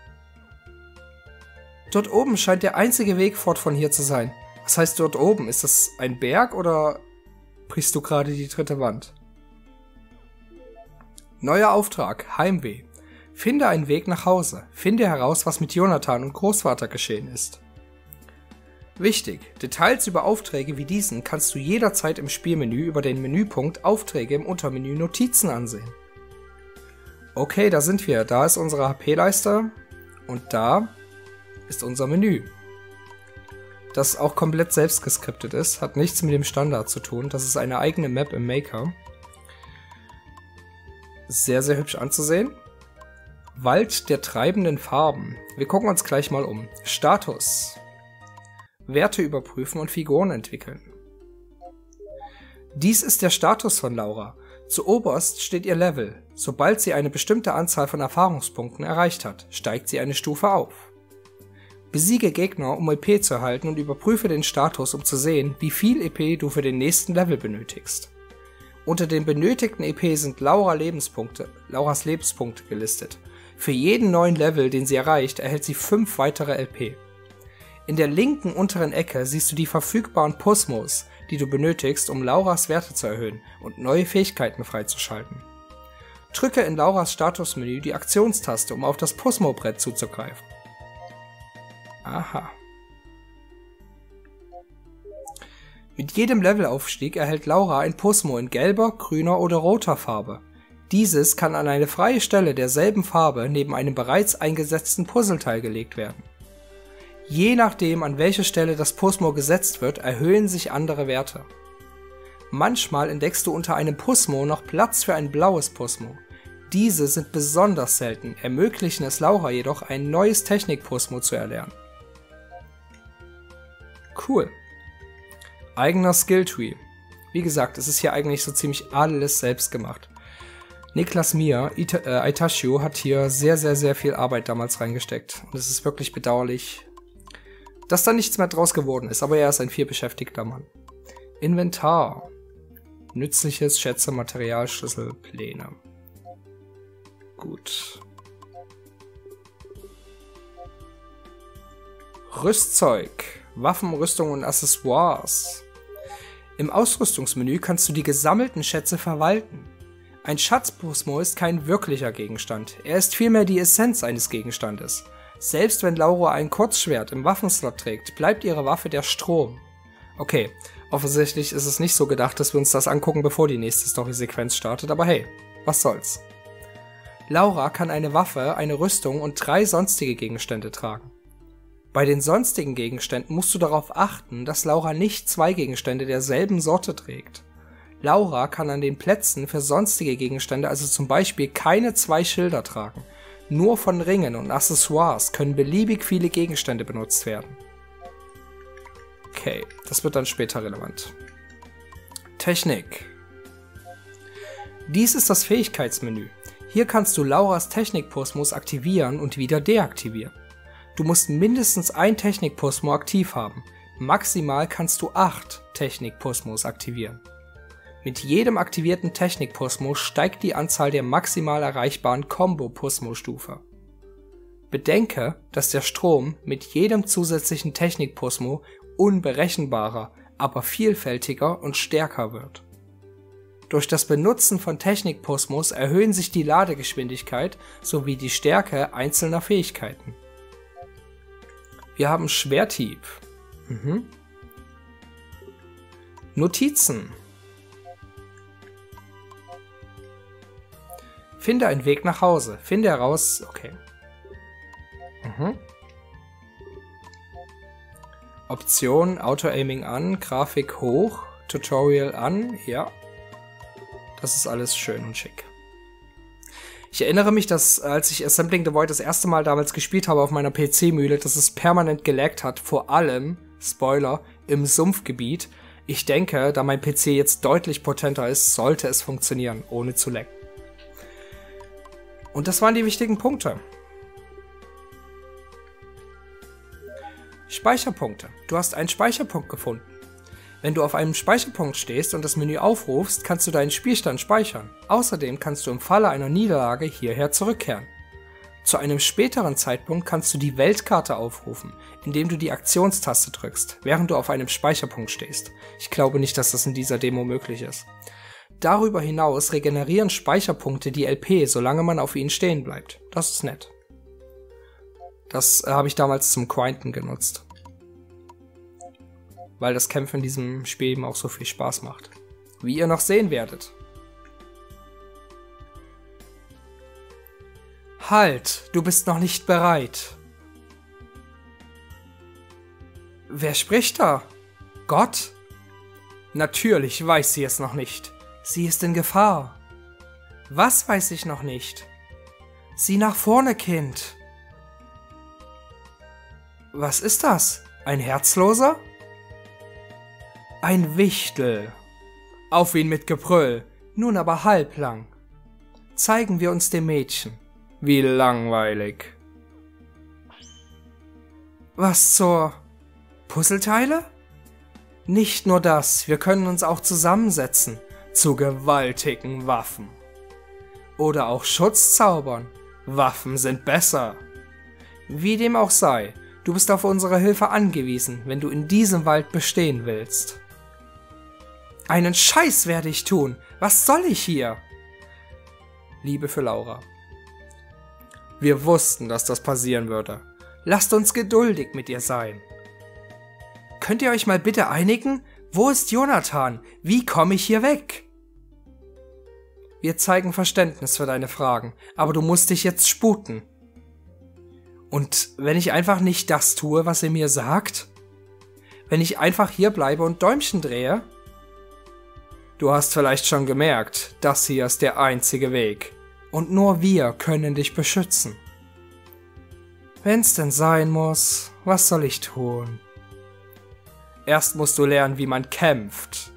Dort oben scheint der einzige Weg fort von hier zu sein. Was heißt dort oben? Ist das ein Berg oder brichst du gerade die dritte Wand? Neuer Auftrag, Heimweh. Finde einen Weg nach Hause. Finde heraus, was mit Jonathan und Großvater geschehen ist. Wichtig, Details über Aufträge wie diesen kannst du jederzeit im Spielmenü über den Menüpunkt Aufträge im Untermenü Notizen ansehen. Okay, da sind wir. Da ist unsere H P-Leiste und da ist unser Menü. Das auch komplett selbst geskriptet ist, hat nichts mit dem Standard zu tun. Das ist eine eigene Map im Maker. Sehr, sehr hübsch anzusehen. Wald der treibenden Farben. Wir gucken uns gleich mal um. Status. Werte überprüfen und Figuren entwickeln. Dies ist der Status von Laura. Zuoberst steht ihr Level. Sobald sie eine bestimmte Anzahl von Erfahrungspunkten erreicht hat, steigt sie eine Stufe auf. Besiege Gegner, um E P zu erhalten, und überprüfe den Status, um zu sehen, wie viel E P du für den nächsten Level benötigst. Unter den benötigten E P sind Laura Lebenspunkte, Lauras Lebenspunkte gelistet. Für jeden neuen Level, den sie erreicht, erhält sie fünf weitere L P. In der linken unteren Ecke siehst du die verfügbaren Pusmos, die du benötigst, um Lauras Werte zu erhöhen und neue Fähigkeiten freizuschalten. Drücke in Lauras Statusmenü die Aktionstaste, um auf das Pusmo-Brett zuzugreifen. Aha. Mit jedem Levelaufstieg erhält Laura ein Pusmo in gelber, grüner oder roter Farbe. Dieses kann an eine freie Stelle derselben Farbe neben einem bereits eingesetzten Puzzleteil gelegt werden. Je nachdem, an welche Stelle das Pusmo gesetzt wird, erhöhen sich andere Werte. Manchmal entdeckst du unter einem Pusmo noch Platz für ein blaues Pusmo. Diese sind besonders selten, ermöglichen es Laura jedoch, ein neues Technik-Pusmo zu erlernen. Cool. Eigener Skilltree. Wie gesagt, es ist hier eigentlich so ziemlich alles selbst gemacht. Niklas Mir, Ita äh, Itachio, hat hier sehr, sehr, sehr viel Arbeit damals reingesteckt. Und es ist wirklich bedauerlich, dass da nichts mehr draus geworden ist, aber er ist ein vielbeschäftigter Mann. Inventar. Nützliches, Schätze, Material, Schlüssel, Pläne. Gut. Rüstzeug. Waffen, Rüstung und Accessoires. Im Ausrüstungsmenü kannst du die gesammelten Schätze verwalten. Ein Schatzpusmo ist kein wirklicher Gegenstand, er ist vielmehr die Essenz eines Gegenstandes. Selbst wenn Laura ein Kurzschwert im Waffenslot trägt, bleibt ihre Waffe der Strom. Okay, offensichtlich ist es nicht so gedacht, dass wir uns das angucken, bevor die nächste Story-Sequenz startet, aber hey, was soll's. Laura kann eine Waffe, eine Rüstung und drei sonstige Gegenstände tragen. Bei den sonstigen Gegenständen musst du darauf achten, dass Laura nicht zwei Gegenstände derselben Sorte trägt. Laura kann an den Plätzen für sonstige Gegenstände also zum Beispiel keine zwei Schilder tragen. Nur von Ringen und Accessoires können beliebig viele Gegenstände benutzt werden. Okay, das wird dann später relevant. Technik. Dies ist das Fähigkeitsmenü. Hier kannst du Lauras Technik-Pusmos aktivieren und wieder deaktivieren. Du musst mindestens ein Technik-Pusmo aktiv haben. Maximal kannst du acht Technik-Pusmos aktivieren. Mit jedem aktivierten Technik-Pusmo steigt die Anzahl der maximal erreichbaren Combo-Pusmo-Stufe. Bedenke, dass der Strom mit jedem zusätzlichen Technik-Pusmo unberechenbarer, aber vielfältiger und stärker wird. Durch das Benutzen von Technik-Pusmos erhöhen sich die Ladegeschwindigkeit sowie die Stärke einzelner Fähigkeiten. Wir haben Schwerthieb. Mhm. Notizen. Finde einen Weg nach Hause. Finde heraus... Okay. Mhm. Option, Auto-Aiming an, Grafik hoch, Tutorial an, ja. Das ist alles schön und schick. Ich erinnere mich, dass als ich Assembling the Void das erste Mal damals gespielt habe auf meiner P C-Mühle, dass es permanent gelaggt hat, vor allem, Spoiler, im Sumpfgebiet. Ich denke, da mein P C jetzt deutlich potenter ist, sollte es funktionieren, ohne zu laggen. Und das waren die wichtigen Punkte. Speicherpunkte. Du hast einen Speicherpunkt gefunden. Wenn du auf einem Speicherpunkt stehst und das Menü aufrufst, kannst du deinen Spielstand speichern. Außerdem kannst du im Falle einer Niederlage hierher zurückkehren. Zu einem späteren Zeitpunkt kannst du die Weltkarte aufrufen, indem du die Aktionstaste drückst, während du auf einem Speicherpunkt stehst. Ich glaube nicht, dass das in dieser Demo möglich ist. Darüber hinaus regenerieren Speicherpunkte die L P, solange man auf ihnen stehen bleibt. Das ist nett. Das äh, habe ich damals zum Grinden genutzt. Weil das Kämpfen in diesem Spiel eben auch so viel Spaß macht. Wie ihr noch sehen werdet. Halt, du bist noch nicht bereit. Wer spricht da? Gott? Natürlich weiß sie es noch nicht. Sie ist in Gefahr. Was weiß ich noch nicht? Sieh nach vorne, Kind. Was ist das? Ein Herzloser? Ein Wichtel. Auf ihn mit Gebrüll, nun aber halblang. Zeigen wir uns dem Mädchen. Wie langweilig. Was zur... Puzzleteile? Nicht nur das, wir können uns auch zusammensetzen zu gewaltigen Waffen. Oder auch Schutz zaubern. Waffen sind besser. Wie dem auch sei, du bist auf unsere Hilfe angewiesen, wenn du in diesem Wald bestehen willst. Einen Scheiß werde ich tun. Was soll ich hier? Liebe für Laura. Wir wussten, dass das passieren würde. Lasst uns geduldig mit ihr sein. Könnt ihr euch mal bitte einigen? Wo ist Jonathan? Wie komme ich hier weg? Wir zeigen Verständnis für deine Fragen, aber du musst dich jetzt sputen. Und wenn ich einfach nicht das tue, was ihr mir sagt? Wenn ich einfach hier bleibe und Däumchen drehe? Du hast vielleicht schon gemerkt, das hier ist der einzige Weg. Und nur wir können dich beschützen. Wenn's denn sein muss, was soll ich tun? Erst musst du lernen, wie man kämpft.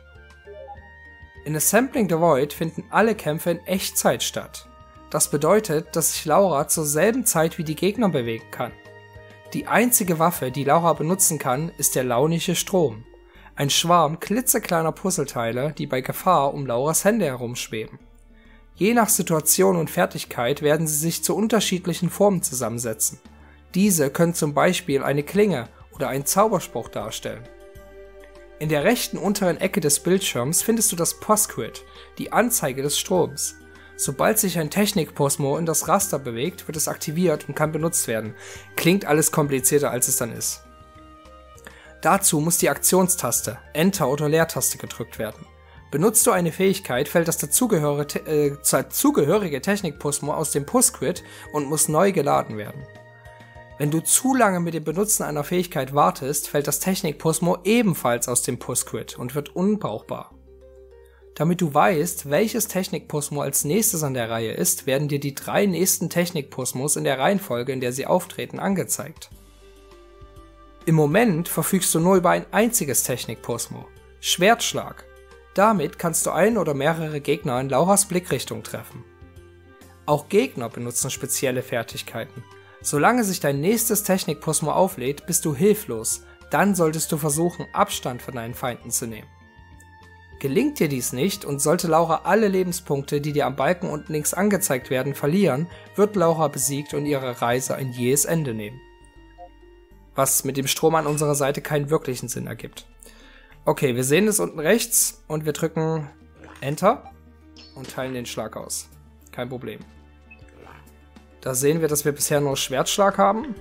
In Assembling the Void finden alle Kämpfe in Echtzeit statt. Das bedeutet, dass sich Laura zur selben Zeit wie die Gegner bewegen kann. Die einzige Waffe, die Laura benutzen kann, ist der launische Strom. Ein Schwarm klitzekleiner Puzzleteile, die bei Gefahr um Lauras Hände herumschweben. Je nach Situation und Fertigkeit werden sie sich zu unterschiedlichen Formen zusammensetzen. Diese können zum Beispiel eine Klinge oder einen Zauberspruch darstellen. In der rechten unteren Ecke des Bildschirms findest du das Postscript, die Anzeige des Stroms. Sobald sich ein Technik-Posmo in das Raster bewegt, wird es aktiviert und kann benutzt werden. Klingt alles komplizierter, als es dann ist. Dazu muss die Aktionstaste, Enter oder Leertaste gedrückt werden. Benutzt du eine Fähigkeit, fällt das dazugehörige, äh, dazugehörige Technik-Posmo aus dem Postscript und muss neu geladen werden. Wenn du zu lange mit dem Benutzen einer Fähigkeit wartest, fällt das Technik-Posmo ebenfalls aus dem Postscript und wird unbrauchbar. Damit du weißt, welches Technik-Posmo als nächstes an der Reihe ist, werden dir die drei nächsten Technik-Posmos in der Reihenfolge, in der sie auftreten, angezeigt. Im Moment verfügst du nur über ein einziges Technik-Posmo, Schwertschlag. Damit kannst du ein oder mehrere Gegner in Lauras Blickrichtung treffen. Auch Gegner benutzen spezielle Fertigkeiten. Solange sich dein nächstes Technik-Posmo auflädt, bist du hilflos, dann solltest du versuchen, Abstand von deinen Feinden zu nehmen. Gelingt dir dies nicht und sollte Laura alle Lebenspunkte, die dir am Balken unten links angezeigt werden, verlieren, wird Laura besiegt und ihre Reise ein jähes Ende nehmen. Was mit dem Strom an unserer Seite keinen wirklichen Sinn ergibt. Okay, wir sehen es unten rechts und wir drücken Enter und teilen den Schlag aus. Kein Problem. Da sehen wir, dass wir bisher nur Schwertschlag haben.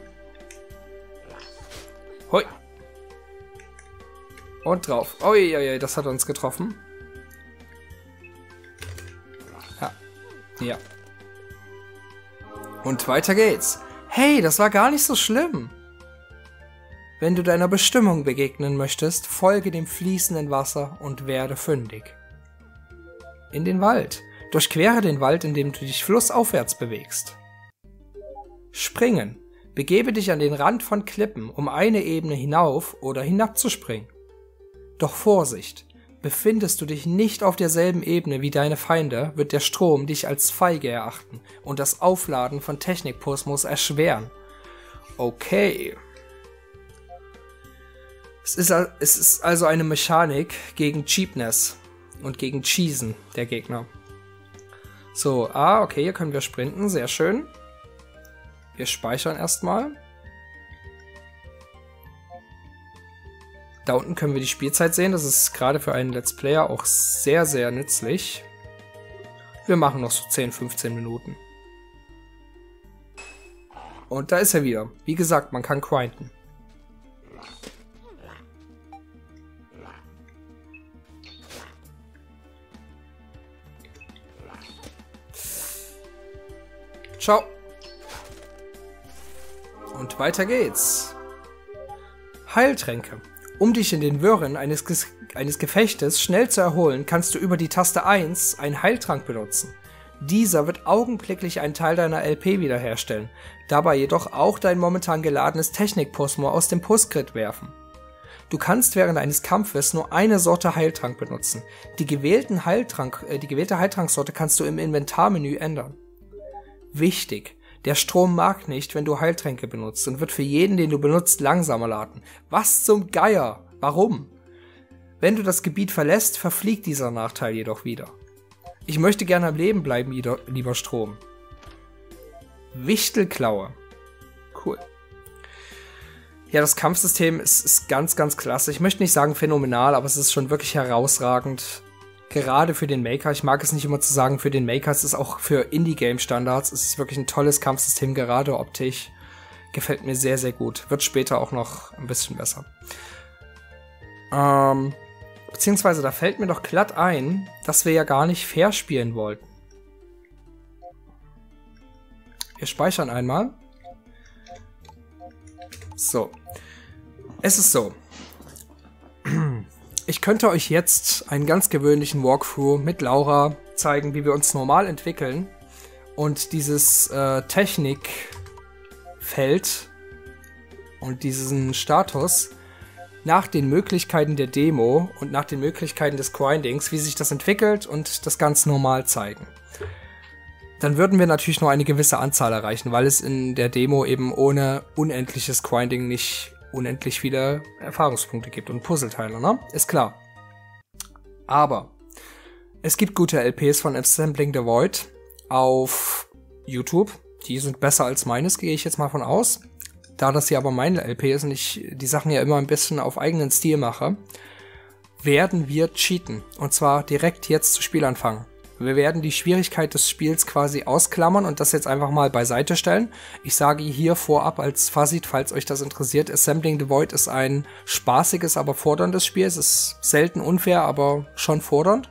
Hoi. Und drauf. Uiuiui, das hat uns getroffen. Ja. Ja. Und weiter geht's. Hey, das war gar nicht so schlimm. Wenn du deiner Bestimmung begegnen möchtest, folge dem fließenden Wasser und werde fündig. In den Wald. Durchquere den Wald, indem du dich flussaufwärts bewegst. Springen. Begebe dich an den Rand von Klippen, um eine Ebene hinauf oder hinab zu springen. Doch Vorsicht! Befindest du dich nicht auf derselben Ebene wie deine Feinde, wird der Strom dich als feige erachten und das Aufladen von Technik-Posmos erschweren. Okay. Es ist, es ist also eine Mechanik gegen Cheapness und gegen Cheesen der Gegner. So, ah, okay, hier können wir sprinten, sehr schön. Wir speichern erstmal. Da unten können wir die Spielzeit sehen, das ist gerade für einen Let's Player auch sehr, sehr nützlich. Wir machen noch so zehn, fünfzehn Minuten. Und da ist er wieder. Wie gesagt, man kann grinden. Ciao. Und weiter geht's. Heiltränke. Um dich in den Wirren eines, eines Gefechtes schnell zu erholen, kannst du über die Taste eins einen Heiltrank benutzen. Dieser wird augenblicklich einen Teil deiner L P wiederherstellen, dabei jedoch auch dein momentan geladenes Technik-Posmo aus dem Postgrid werfen. Du kannst während eines Kampfes nur eine Sorte Heiltrank benutzen. Die, gewählten Heiltrank, äh, die gewählte Heiltranksorte kannst du im Inventarmenü ändern. Wichtig, der Strom mag nicht, wenn du Heiltränke benutzt und wird für jeden, den du benutzt, langsamer laden. Was zum Geier? Warum? Wenn du das Gebiet verlässt, verfliegt dieser Nachteil jedoch wieder. Ich möchte gerne am Leben bleiben, lieber Strom. Wichtelklaue. Cool. Ja, das Kampfsystem ist, ist ganz, ganz klasse. Ich möchte nicht sagen phänomenal, aber es ist schon wirklich herausragend. Gerade für den Maker. Ich mag es nicht immer zu sagen für den Maker. Es ist auch für Indie-Game-Standards. Es ist wirklich ein tolles Kampfsystem, gerade optisch. Gefällt mir sehr, sehr gut. Wird später auch noch ein bisschen besser. Ähm, beziehungsweise da fällt mir doch glatt ein, dass wir ja gar nicht fair spielen wollten. Wir speichern einmal. So. Es ist so. Ich könnte euch jetzt einen ganz gewöhnlichen Walkthrough mit Laura zeigen, wie wir uns normal entwickeln und dieses äh, Technikfeld und diesen Status nach den Möglichkeiten der Demo und nach den Möglichkeiten des Grindings, wie sich das entwickelt und das ganz normal zeigen. Dann würden wir natürlich nur eine gewisse Anzahl erreichen, weil es in der Demo eben ohne unendliches Grinding nicht unendlich viele Erfahrungspunkte gibt und Puzzleteile, ne? Ist klar. Aber es gibt gute L Ps von Assembling the Void auf YouTube. Die sind besser als meines, gehe ich jetzt mal von aus. Da das hier aber meine L P ist und ich die Sachen ja immer ein bisschen auf eigenen Stil mache, werden wir cheaten. Und zwar direkt jetzt zu Spielanfang. Wir werden die Schwierigkeit des Spiels quasi ausklammern und das jetzt einfach mal beiseite stellen. Ich sage hier vorab als Fazit, falls euch das interessiert, Assembling the Void ist ein spaßiges, aber forderndes Spiel. Es ist selten unfair, aber schon fordernd.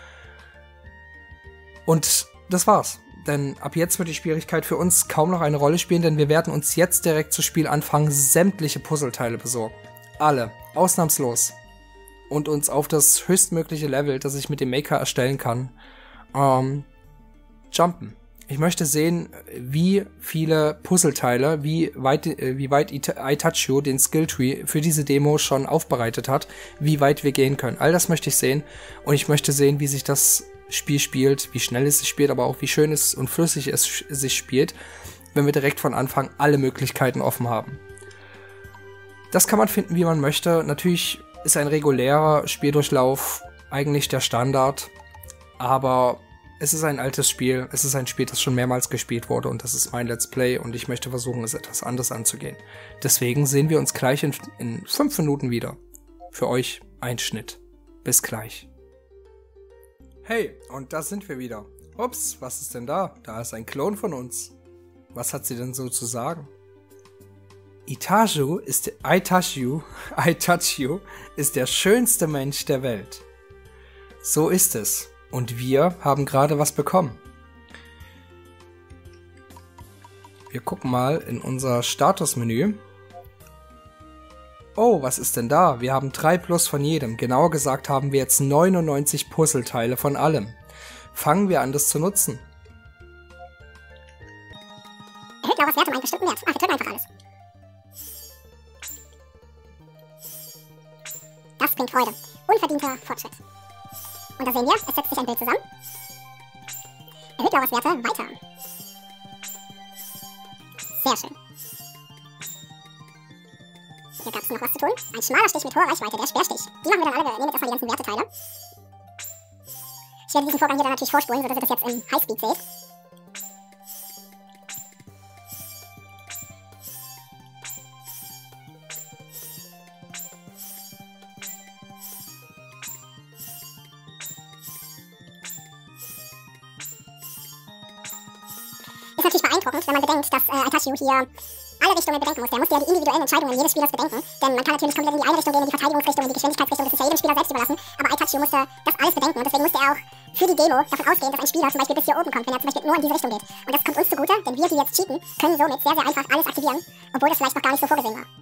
Und das war's. Denn ab jetzt wird die Schwierigkeit für uns kaum noch eine Rolle spielen, denn wir werden uns jetzt direkt zu Spielanfang sämtliche Puzzleteile besorgen. Alle, ausnahmslos. Und uns auf das höchstmögliche Level, das ich mit dem Maker erstellen kann, Ähm, jumpen. Ich möchte sehen, wie viele Puzzleteile, wie weit, äh, wie weit iTouch den Skilltree für diese Demo schon aufbereitet hat, wie weit wir gehen können. All das möchte ich sehen und ich möchte sehen, wie sich das Spiel spielt, wie schnell es sich spielt, aber auch wie schön es und flüssig es sich spielt, wenn wir direkt von Anfang alle Möglichkeiten offen haben. Das kann man finden, wie man möchte. Natürlich ist ein regulärer Spieldurchlauf eigentlich der Standard. Aber es ist ein altes Spiel, es ist ein Spiel, das schon mehrmals gespielt wurde und das ist mein Let's Play und ich möchte versuchen, es etwas anders anzugehen. Deswegen sehen wir uns gleich in, in fünf Minuten wieder. Für euch ein Schnitt. Bis gleich. Hey, und da sind wir wieder. Ups, was ist denn da? Da ist ein Klon von uns. Was hat sie denn so zu sagen? Itachu ist, Itachu, Itachu ist der schönste Mensch der Welt. So ist es. Und wir haben gerade was bekommen. Wir gucken mal in unser Statusmenü. Oh, was ist denn da? Wir haben drei plus von jedem. Genauer gesagt haben wir jetzt neunundneunzig Puzzleteile von allem. Fangen wir an, das zu nutzen. Erhöht Lauras Wert um einen bestimmten Wert. Ah, wir drücken einfach alles. Das bringt Freude. Unverdienter Fortschritt. Und da sehen wir, es setzt sich ein Bild zusammen. Erhöht Lauras Werte weiter. Sehr schön. Hier gab es noch was zu tun. Ein schmaler Stich mit hoher Reichweite, der Speerstich. Die machen wir dann alle, wir nehmen jetzt erstmal die ganzen Werteteile. Ich werde diesen Vorgang hier dann natürlich vorspulen, sodass ihr das jetzt im Highspeed seht. Ist natürlich beeindruckend, wenn man bedenkt, dass äh, Itachi hier alle Richtungen bedenken muss. Der muss ja die individuellen Entscheidungen jedes Spielers bedenken. Denn man kann natürlich komplett in die eine Richtung gehen, in die Verteidigungsrichtung, in die Geschwindigkeitsrichtung. Das ist ja jedem Spieler selbst überlassen. Aber Itachi musste das alles bedenken. Und deswegen musste er auch für die Demo davon ausgehen, dass ein Spieler zum Beispiel bis hier oben kommt, wenn er zum Beispiel nur in diese Richtung geht. Und das kommt uns zugute, denn wir, die jetzt cheaten, können somit sehr, sehr einfach alles aktivieren, obwohl das vielleicht noch gar nicht so vorgesehen war.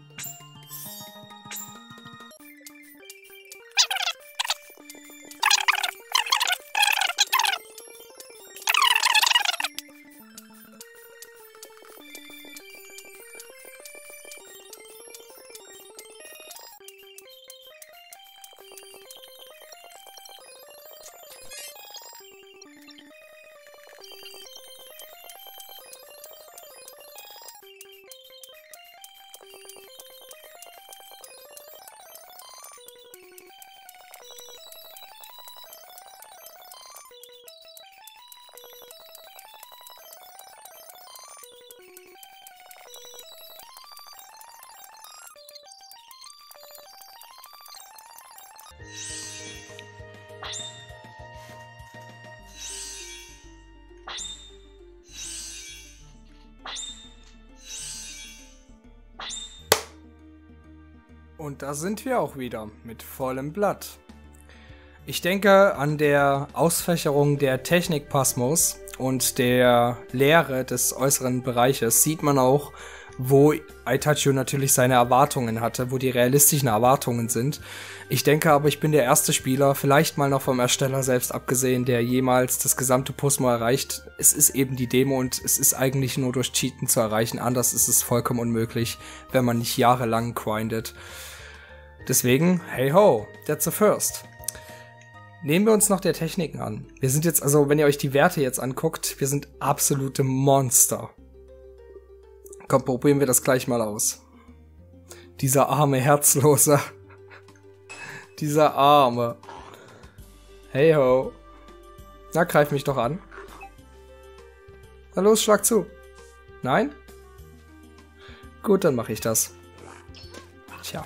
Und da sind wir auch wieder mit vollem Blatt. Ich denke, an der Ausfächerung der Technikpasmos und der Lehre des äußeren Bereiches sieht man auch, wo Itachi natürlich seine Erwartungen hatte, wo die realistischen Erwartungen sind. Ich denke aber, ich bin der erste Spieler, vielleicht mal noch vom Ersteller selbst abgesehen, der jemals das gesamte Pusmo erreicht. Es ist eben die Demo und es ist eigentlich nur durch Cheaten zu erreichen. Anders ist es vollkommen unmöglich, wenn man nicht jahrelang grindet. Deswegen, hey ho, that's the first. Nehmen wir uns noch der Techniken an. Wir sind jetzt, also wenn ihr euch die Werte jetzt anguckt, wir sind absolute Monster. Komm, probieren wir das gleich mal aus. Dieser arme Herzlose. Dieser arme. Hey ho. Na, greif mich doch an. Na los, schlag zu. Nein? Gut, dann mache ich das. Tja.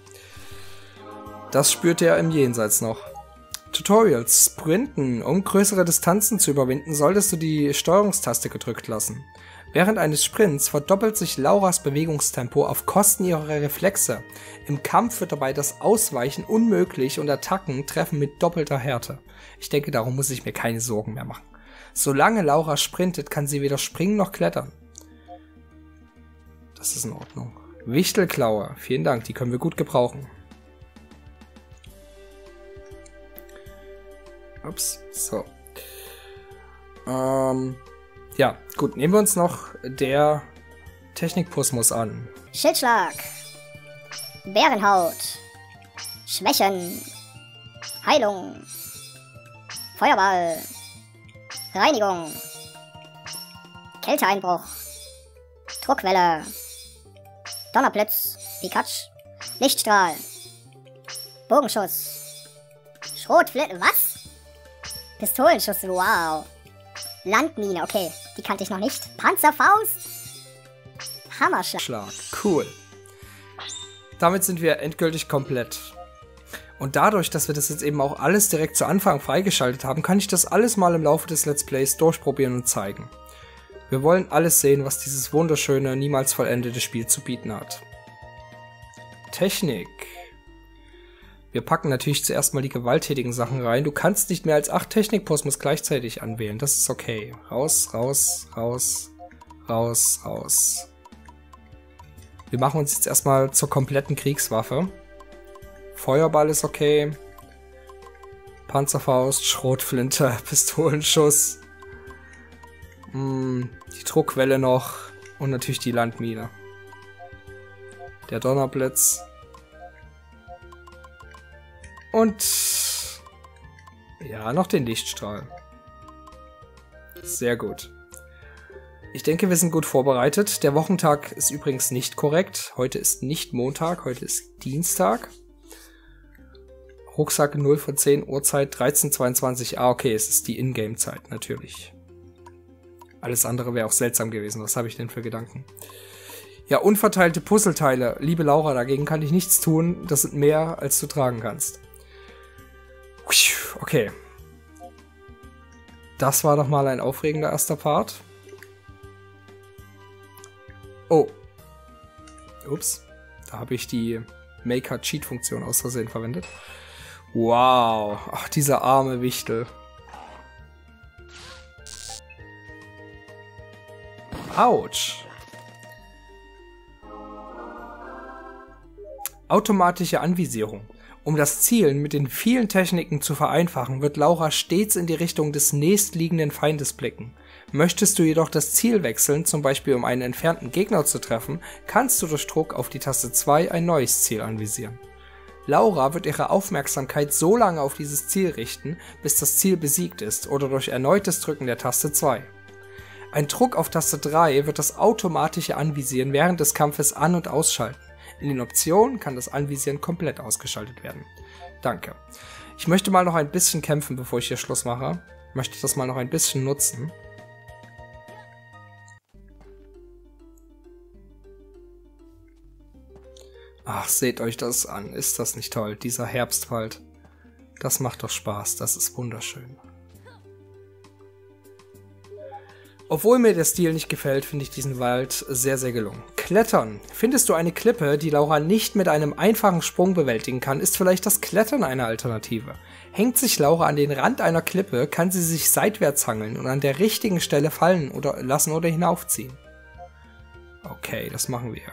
Das spürt er im Jenseits noch. Tutorials. Sprinten. Um größere Distanzen zu überwinden, solltest du die Steuerungstaste gedrückt lassen. Während eines Sprints verdoppelt sich Lauras Bewegungstempo auf Kosten ihrer Reflexe. Im Kampf wird dabei das Ausweichen unmöglich und Attacken treffen mit doppelter Härte. Ich denke, darum muss ich mir keine Sorgen mehr machen. Solange Laura sprintet, kann sie weder springen noch klettern. Das ist in Ordnung. Wichtelklaue. Vielen Dank, die können wir gut gebrauchen. Ups, so. Ähm, ja, gut, nehmen wir uns noch der Technikpusmus an. Schildschlag. Bärenhaut. Schwächen. Heilung. Feuerball. Reinigung. Kälteeinbruch. Druckwelle. Donnerblitz. Pikachu. Lichtstrahl. Bogenschuss. Schrotflinte. Was? Pistolenschuss, wow. Landmine, okay, die kannte ich noch nicht. Panzerfaust. Hammerschlag. Schlag. Cool. Damit sind wir endgültig komplett. Und dadurch, dass wir das jetzt eben auch alles direkt zu Anfang freigeschaltet haben, kann ich das alles mal im Laufe des Let's Plays durchprobieren und zeigen. Wir wollen alles sehen, was dieses wunderschöne, niemals vollendete Spiel zu bieten hat. Technik. Wir packen natürlich zuerst mal die gewalttätigen Sachen rein. Du kannst nicht mehr als acht Technikpusmus gleichzeitig anwählen. Das ist okay. Raus, raus, raus, raus, raus. Wir machen uns jetzt erstmal zur kompletten Kriegswaffe. Feuerball ist okay. Panzerfaust, Schrotflinte, Pistolenschuss. Mm, die Druckwelle noch. Und natürlich die Landmine. Der Donnerblitz. Und ja, noch den Lichtstrahl. Sehr gut. Ich denke, wir sind gut vorbereitet. Der Wochentag ist übrigens nicht korrekt. Heute ist nicht Montag, heute ist Dienstag. Rucksack null von zehn, Uhrzeit dreizehn zweiundzwanzig. Ah, okay, es ist die Ingame-Zeit, natürlich. Alles andere wäre auch seltsam gewesen. Was habe ich denn für Gedanken? Ja, unverteilte Puzzleteile. Liebe Laura, dagegen kann ich nichts tun. Das sind mehr, als du tragen kannst. Okay. Das war doch mal ein aufregender erster Part. Oh. Ups. Da habe ich die Maker-Cheat-Funktion aus Versehen verwendet. Wow. Ach, dieser arme Wichtel. Autsch. Automatische Anvisierung. Um das Zielen mit den vielen Techniken zu vereinfachen, wird Laura stets in die Richtung des nächstliegenden Feindes blicken. Möchtest du jedoch das Ziel wechseln, zum Beispiel um einen entfernten Gegner zu treffen, kannst du durch Druck auf die Taste zwei ein neues Ziel anvisieren. Laura wird ihre Aufmerksamkeit so lange auf dieses Ziel richten, bis das Ziel besiegt ist oder durch erneutes Drücken der Taste zwei. Ein Druck auf Taste drei wird das automatische Anvisieren während des Kampfes an- und ausschalten. In den Optionen kann das Anvisieren komplett ausgeschaltet werden. Danke. Ich möchte mal noch ein bisschen kämpfen, bevor ich hier Schluss mache. Ich möchte das mal noch ein bisschen nutzen. Ach, seht euch das an. Ist das nicht toll? Dieser Herbstwald. Das macht doch Spaß, das ist wunderschön. Obwohl mir der Stil nicht gefällt, finde ich diesen Wald sehr, sehr gelungen. Klettern. Findest du eine Klippe, die Laura nicht mit einem einfachen Sprung bewältigen kann, ist vielleicht das Klettern eine Alternative. Hängt sich Laura an den Rand einer Klippe, kann sie sich seitwärts hangeln und an der richtigen Stelle fallen oder lassen oder hinaufziehen. Okay, das machen wir.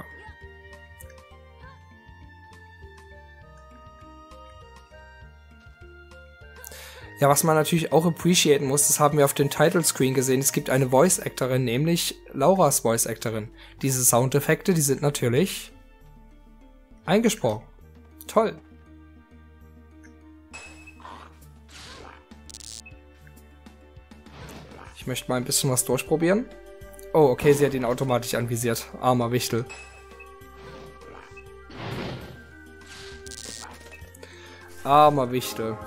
Ja, was man natürlich auch appreciaten muss, das haben wir auf dem Title Screen gesehen, es gibt eine Voice-Actorin, nämlich Lauras Voice-Actorin. Diese Soundeffekte, die sind natürlich eingesprochen. Toll. Ich möchte mal ein bisschen was durchprobieren. Oh, okay, sie hat ihn automatisch anvisiert. Armer Wichtel. Armer Wichtel.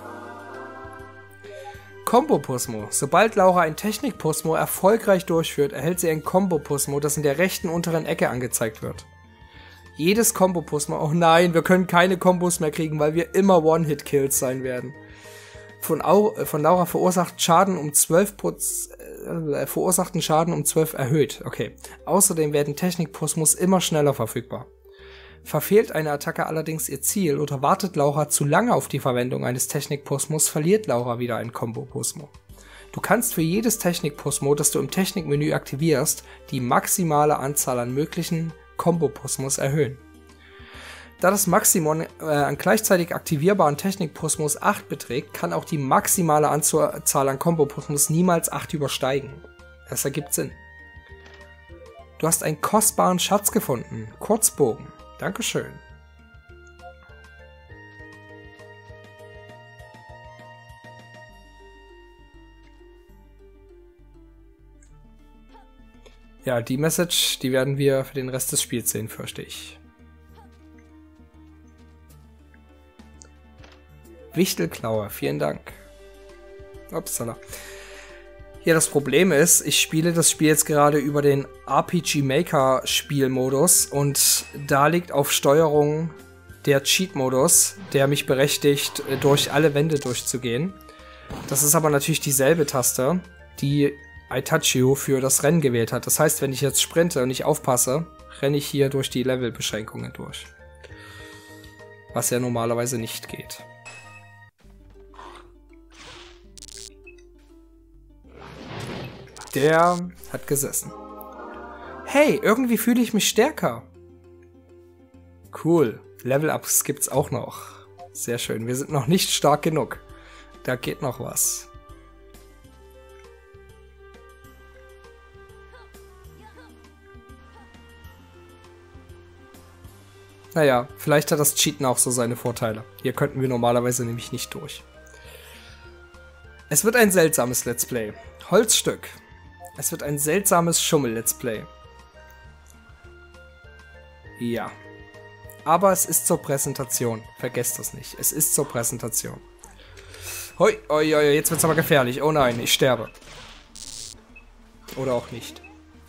Combo-Pusmo. Sobald Laura ein Technik-Pusmo erfolgreich durchführt, erhält sie ein Combo-Pusmo, das in der rechten unteren Ecke angezeigt wird. Jedes Combo-Pusmo... Oh nein, wir können keine Kombos mehr kriegen, weil wir immer One-Hit-Kills sein werden. Von, Au von Laura verursacht Schaden um zwölf Prozent... Äh, verursachten Schaden um zwölf erhöht. Okay. Außerdem werden Technik-Pusmos immer schneller verfügbar. Verfehlt eine Attacke allerdings ihr Ziel oder wartet Laura zu lange auf die Verwendung eines Technik-Pusmos, verliert Laura wieder ein Combo-Pusmo. Du kannst für jedes Technik-Pusmo, das du im Technikmenü aktivierst, die maximale Anzahl an möglichen Combo-Pusmos erhöhen. Da das Maximum äh, an gleichzeitig aktivierbaren Technik-Pusmos acht beträgt, kann auch die maximale Anzahl an Combo-Pusmos niemals acht übersteigen. Das ergibt Sinn. Du hast einen kostbaren Schatz gefunden. Kurzbogen. Dankeschön. Ja, die Message, die werden wir für den Rest des Spiels sehen, fürchte ich. Wichtelklaue, vielen Dank. Upsala. Ja, das Problem ist, ich spiele das Spiel jetzt gerade über den R P G Maker Spielmodus und da liegt auf Steuerung der Cheat-Modus, der mich berechtigt, durch alle Wände durchzugehen. Das ist aber natürlich dieselbe Taste, die Itachiu für das Rennen gewählt hat. Das heißt, wenn ich jetzt sprinte und nicht aufpasse, renne ich hier durch die Levelbeschränkungen durch. Was ja normalerweise nicht geht. Der hat gesessen. Hey, irgendwie fühle ich mich stärker. Cool. Level-Ups gibt's auch noch. Sehr schön. Wir sind noch nicht stark genug. Da geht noch was. Naja, vielleicht hat das Cheaten auch so seine Vorteile. Hier könnten wir normalerweise nämlich nicht durch. Es wird ein seltsames Let's Play. Holzstück. Es wird ein seltsames Schummel-Let's Play. Ja. Aber es ist zur Präsentation. Vergesst das nicht. Es ist zur Präsentation. Hoi, oi, oi, jetzt wird's aber gefährlich. Oh nein, ich sterbe. Oder auch nicht.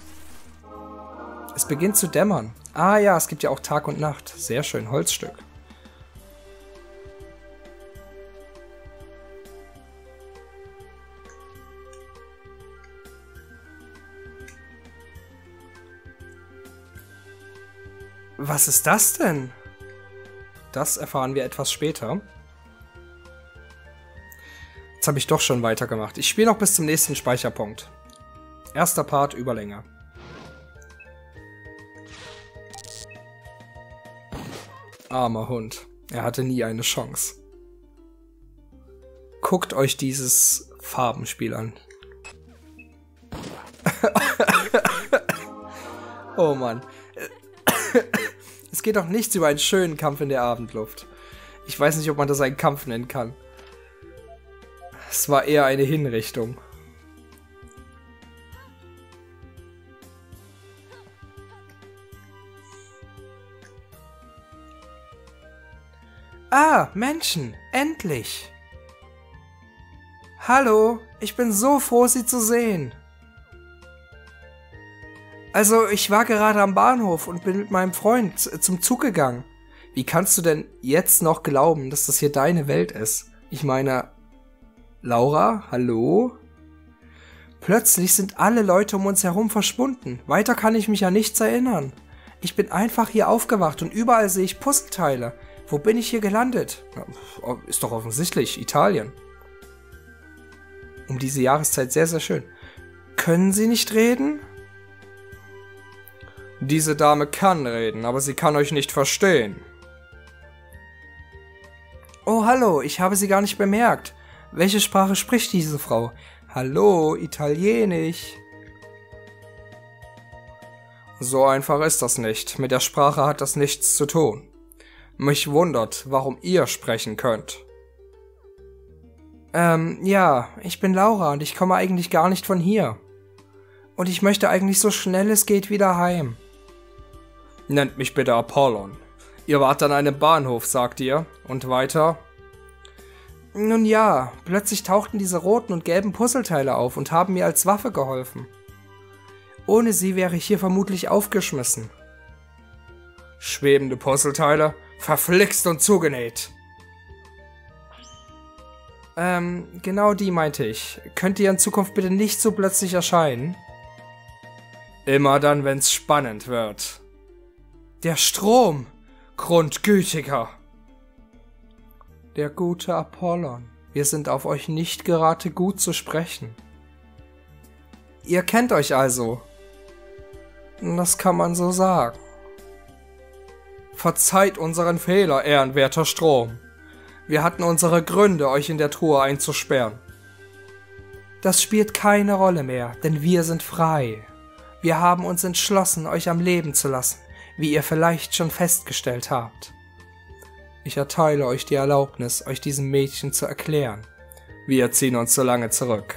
Es beginnt zu dämmern. Ah ja, es gibt ja auch Tag und Nacht. Sehr schön, Holzstück. Was ist das denn? Das erfahren wir etwas später. Jetzt habe ich doch schon weitergemacht. Ich spiele noch bis zum nächsten Speicherpunkt. Erster Part, Überlänge. Armer Hund. Er hatte nie eine Chance. Guckt euch dieses Farbenspiel an. Oh Mann. Es geht doch nichts über einen schönen Kampf in der Abendluft. Ich weiß nicht, ob man das einen Kampf nennen kann. Es war eher eine Hinrichtung. Ah, Menschen, endlich! Hallo, ich bin so froh, Sie zu sehen. Also, ich war gerade am Bahnhof und bin mit meinem Freund zum Zug gegangen. Wie kannst du denn jetzt noch glauben, dass das hier deine Welt ist? Ich meine, Laura, hallo? Plötzlich sind alle Leute um uns herum verschwunden. Weiter kann ich mich an nichts erinnern. Ich bin einfach hier aufgewacht und überall sehe ich Puzzleteile. Wo bin ich hier gelandet? Ja, ist doch offensichtlich Italien. Um diese Jahreszeit sehr, sehr schön. Können Sie nicht reden? Diese Dame kann reden, aber sie kann euch nicht verstehen. Oh, hallo, ich habe Sie gar nicht bemerkt. Welche Sprache spricht diese Frau? Hallo, Italienisch. So einfach ist das nicht. Mit der Sprache hat das nichts zu tun. Mich wundert, warum ihr sprechen könnt. Ähm, ja, ich bin Laura und ich komme eigentlich gar nicht von hier. Und ich möchte eigentlich so schnell es geht wieder heim. Nennt mich bitte Apollon. Ihr wart an einem Bahnhof, sagt ihr? Und weiter? Nun ja, plötzlich tauchten diese roten und gelben Puzzleteile auf und haben mir als Waffe geholfen. Ohne sie wäre ich hier vermutlich aufgeschmissen. Schwebende Puzzleteile? Verflixt und zugenäht. Ähm, genau die meinte ich. Könnt ihr in Zukunft bitte nicht so plötzlich erscheinen? Immer dann, wenn's spannend wird. Der Strom! Grundgütiger! Der gute Apollon, wir sind auf euch nicht gerade gut zu sprechen. Ihr kennt euch also. Das kann man so sagen. Verzeiht unseren Fehler, ehrenwerter Strom. Wir hatten unsere Gründe, euch in der Truhe einzusperren. Das spielt keine Rolle mehr, denn wir sind frei. Wir haben uns entschlossen, euch am Leben zu lassen, wie ihr vielleicht schon festgestellt habt. Ich erteile euch die Erlaubnis, euch diesem Mädchen zu erklären. Wir ziehen uns so lange zurück.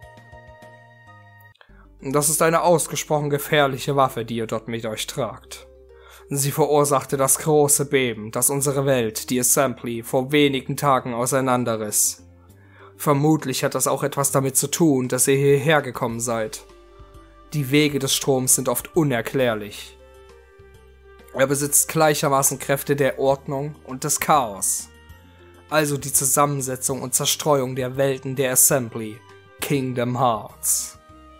Das ist eine ausgesprochen gefährliche Waffe, die ihr dort mit euch tragt. Sie verursachte das große Beben, das unsere Welt, die Assembly, vor wenigen Tagen auseinanderriss. Vermutlich hat das auch etwas damit zu tun, dass ihr hierher gekommen seid. Die Wege des Stroms sind oft unerklärlich. Er besitzt gleichermaßen Kräfte der Ordnung und des Chaos. Also die Zusammensetzung und Zerstreuung der Welten der Assembly, Kingdom Hearts.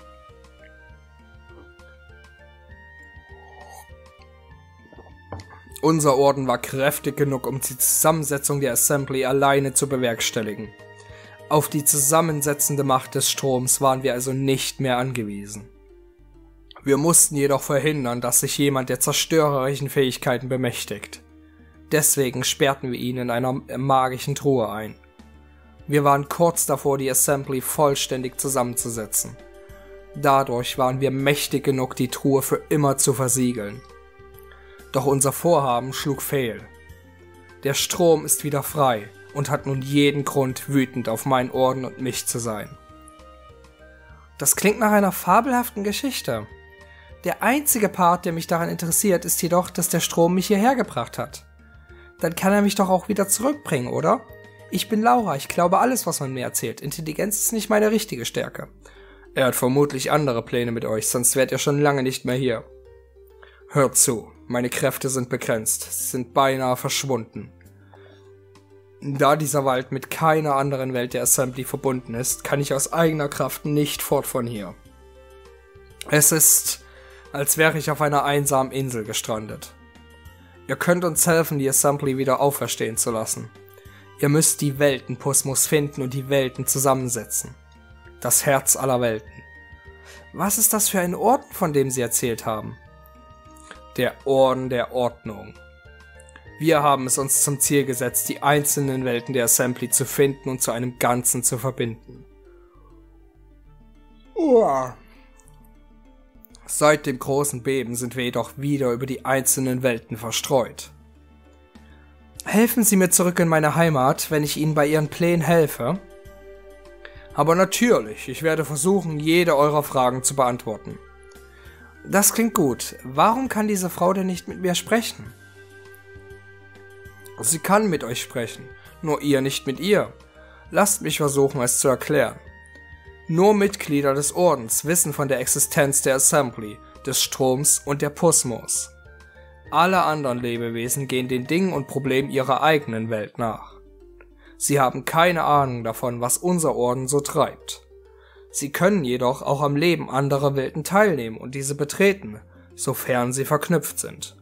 Unser Orden war kräftig genug, um die Zusammensetzung der Assembly alleine zu bewerkstelligen. Auf die zusammensetzende Macht des Stroms waren wir also nicht mehr angewiesen. Wir mussten jedoch verhindern, dass sich jemand der zerstörerischen Fähigkeiten bemächtigt. Deswegen sperrten wir ihn in einer magischen Truhe ein. Wir waren kurz davor, die Assembly vollständig zusammenzusetzen. Dadurch waren wir mächtig genug, die Truhe für immer zu versiegeln. Doch unser Vorhaben schlug fehl. Der Strom ist wieder frei und hat nun jeden Grund, wütend auf meinen Orden und mich zu sein. Das klingt nach einer fabelhaften Geschichte. Der einzige Part, der mich daran interessiert, ist jedoch, dass der Strom mich hierher gebracht hat. Dann kann er mich doch auch wieder zurückbringen, oder? Ich bin Laura, ich glaube alles, was man mir erzählt. Intelligenz ist nicht meine richtige Stärke. Er hat vermutlich andere Pläne mit euch, sonst wärt ihr schon lange nicht mehr hier. Hört zu, meine Kräfte sind begrenzt, sie sind beinahe verschwunden. Da dieser Wald mit keiner anderen Welt der Assembly verbunden ist, kann ich aus eigener Kraft nicht fort von hier. Es ist, als wäre ich auf einer einsamen Insel gestrandet. Ihr könnt uns helfen, die Assembly wieder auferstehen zu lassen. Ihr müsst die Weltenpuzzmus finden und die Welten zusammensetzen. Das Herz aller Welten. Was ist das für ein Orden, von dem Sie erzählt haben? Der Orden der Ordnung. Wir haben es uns zum Ziel gesetzt, die einzelnen Welten der Assembly zu finden und zu einem Ganzen zu verbinden. Uah. Seit dem großen Beben sind wir jedoch wieder über die einzelnen Welten verstreut. Helfen Sie mir zurück in meine Heimat, wenn ich Ihnen bei Ihren Plänen helfe? Aber natürlich, ich werde versuchen, jede eurer Fragen zu beantworten. Das klingt gut. Warum kann diese Frau denn nicht mit mir sprechen? Sie kann mit euch sprechen, nur ihr nicht mit ihr. Lasst mich versuchen, es zu erklären. Nur Mitglieder des Ordens wissen von der Existenz der Assembly, des Stroms und der Puzzmus. Alle anderen Lebewesen gehen den Dingen und Problemen ihrer eigenen Welt nach. Sie haben keine Ahnung davon, was unser Orden so treibt. Sie können jedoch auch am Leben anderer Welten teilnehmen und diese betreten, sofern sie verknüpft sind.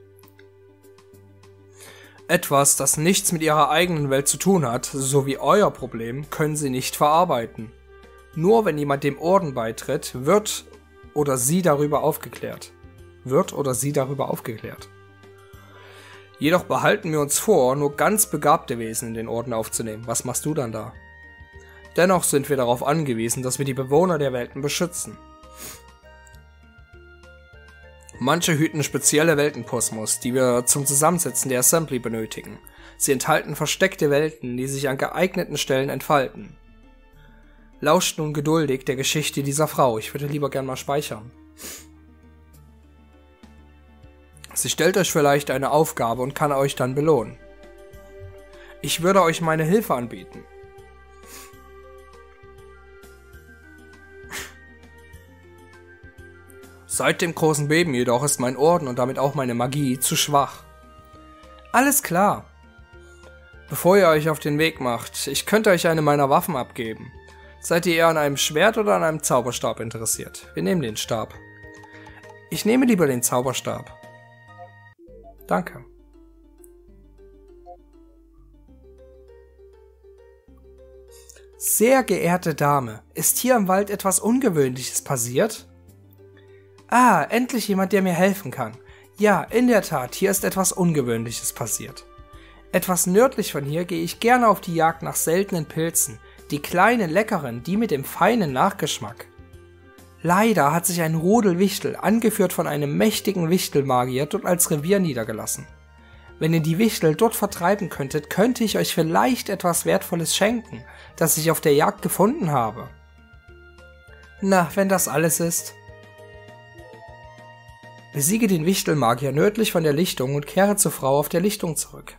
Etwas, das nichts mit ihrer eigenen Welt zu tun hat, sowie euer Problem, können sie nicht verarbeiten. Nur wenn jemand dem Orden beitritt, wird oder sie darüber aufgeklärt. Wird oder sie darüber aufgeklärt. Jedoch behalten wir uns vor, nur ganz begabte Wesen in den Orden aufzunehmen. Was machst du dann da? Dennoch sind wir darauf angewiesen, dass wir die Bewohner der Welten beschützen. Manche hüten spezielle Weltenkosmos, die wir zum Zusammensetzen der Assembly benötigen. Sie enthalten versteckte Welten, die sich an geeigneten Stellen entfalten. Lauscht nun geduldig der Geschichte dieser Frau. Ich würde lieber gern mal speichern. Sie stellt euch vielleicht eine Aufgabe und kann euch dann belohnen. Ich würde euch meine Hilfe anbieten. Seit dem großen Beben jedoch ist mein Orden und damit auch meine Magie zu schwach. Alles klar. Bevor ihr euch auf den Weg macht, ich könnte euch eine meiner Waffen abgeben. Seid ihr eher an einem Schwert oder an einem Zauberstab interessiert? Wir nehmen den Stab. Ich nehme lieber den Zauberstab. Danke. Sehr geehrte Dame, ist hier im Wald etwas Ungewöhnliches passiert? Ah, endlich jemand, der mir helfen kann. Ja, in der Tat, hier ist etwas Ungewöhnliches passiert. Etwas nördlich von hier gehe ich gerne auf die Jagd nach seltenen Pilzen, die kleinen, leckeren, die mit dem feinen Nachgeschmack. Leider hat sich ein Rudel Wichtel, angeführt von einem mächtigen Wichtelmagier, dort als Revier niedergelassen. Wenn ihr die Wichtel dort vertreiben könntet, könnte ich euch vielleicht etwas Wertvolles schenken, das ich auf der Jagd gefunden habe. Na, wenn das alles ist. Besiege den Wichtelmagier nördlich von der Lichtung und kehre zur Frau auf der Lichtung zurück.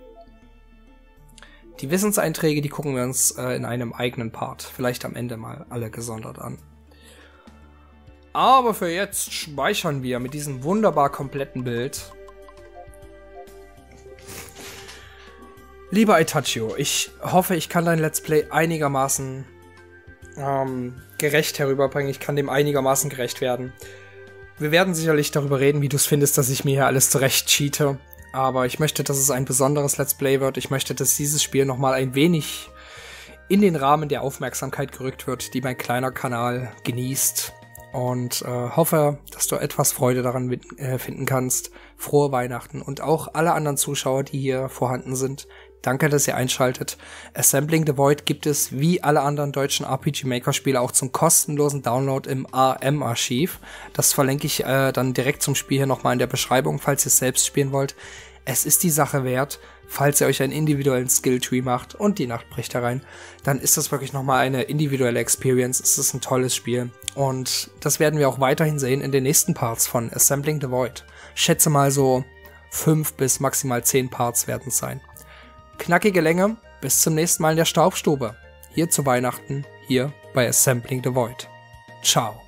Die Wissenseinträge, die gucken wir uns äh, in einem eigenen Part, vielleicht am Ende mal alle gesondert an. Aber für jetzt speichern wir mit diesem wunderbar kompletten Bild. Lieber Aitachio, ich hoffe, ich kann dein Let's Play einigermaßen ähm, gerecht herüberbringen. Ich kann dem einigermaßen gerecht werden. Wir werden sicherlich darüber reden, wie du es findest, dass ich mir hier alles zurecht cheate. Aber ich möchte, dass es ein besonderes Let's Play wird. Ich möchte, dass dieses Spiel nochmal ein wenig in den Rahmen der Aufmerksamkeit gerückt wird, die mein kleiner Kanal genießt. Und äh, hoffe, dass du etwas Freude daran äh, finden kannst. Frohe Weihnachten und auch alle anderen Zuschauer, die hier vorhanden sind. Danke, dass ihr einschaltet. Assembling the Void gibt es wie alle anderen deutschen R P G Maker Spiele auch zum kostenlosen Download im A M-Archiv. Das verlinke ich äh, dann direkt zum Spiel hier nochmal in der Beschreibung, falls ihr es selbst spielen wollt. Es ist die Sache wert, falls ihr euch einen individuellen Skill-Tree macht und die Nacht bricht herein, dann ist das wirklich nochmal eine individuelle Experience. Es ist ein tolles Spiel und das werden wir auch weiterhin sehen in den nächsten Parts von Assembling the Void. Ich schätze mal so fünf bis maximal zehn Parts werden es sein. Knackige Länge, bis zum nächsten Mal in der Staubstube. Hier zu Weihnachten, hier bei Assembling the Void. Ciao.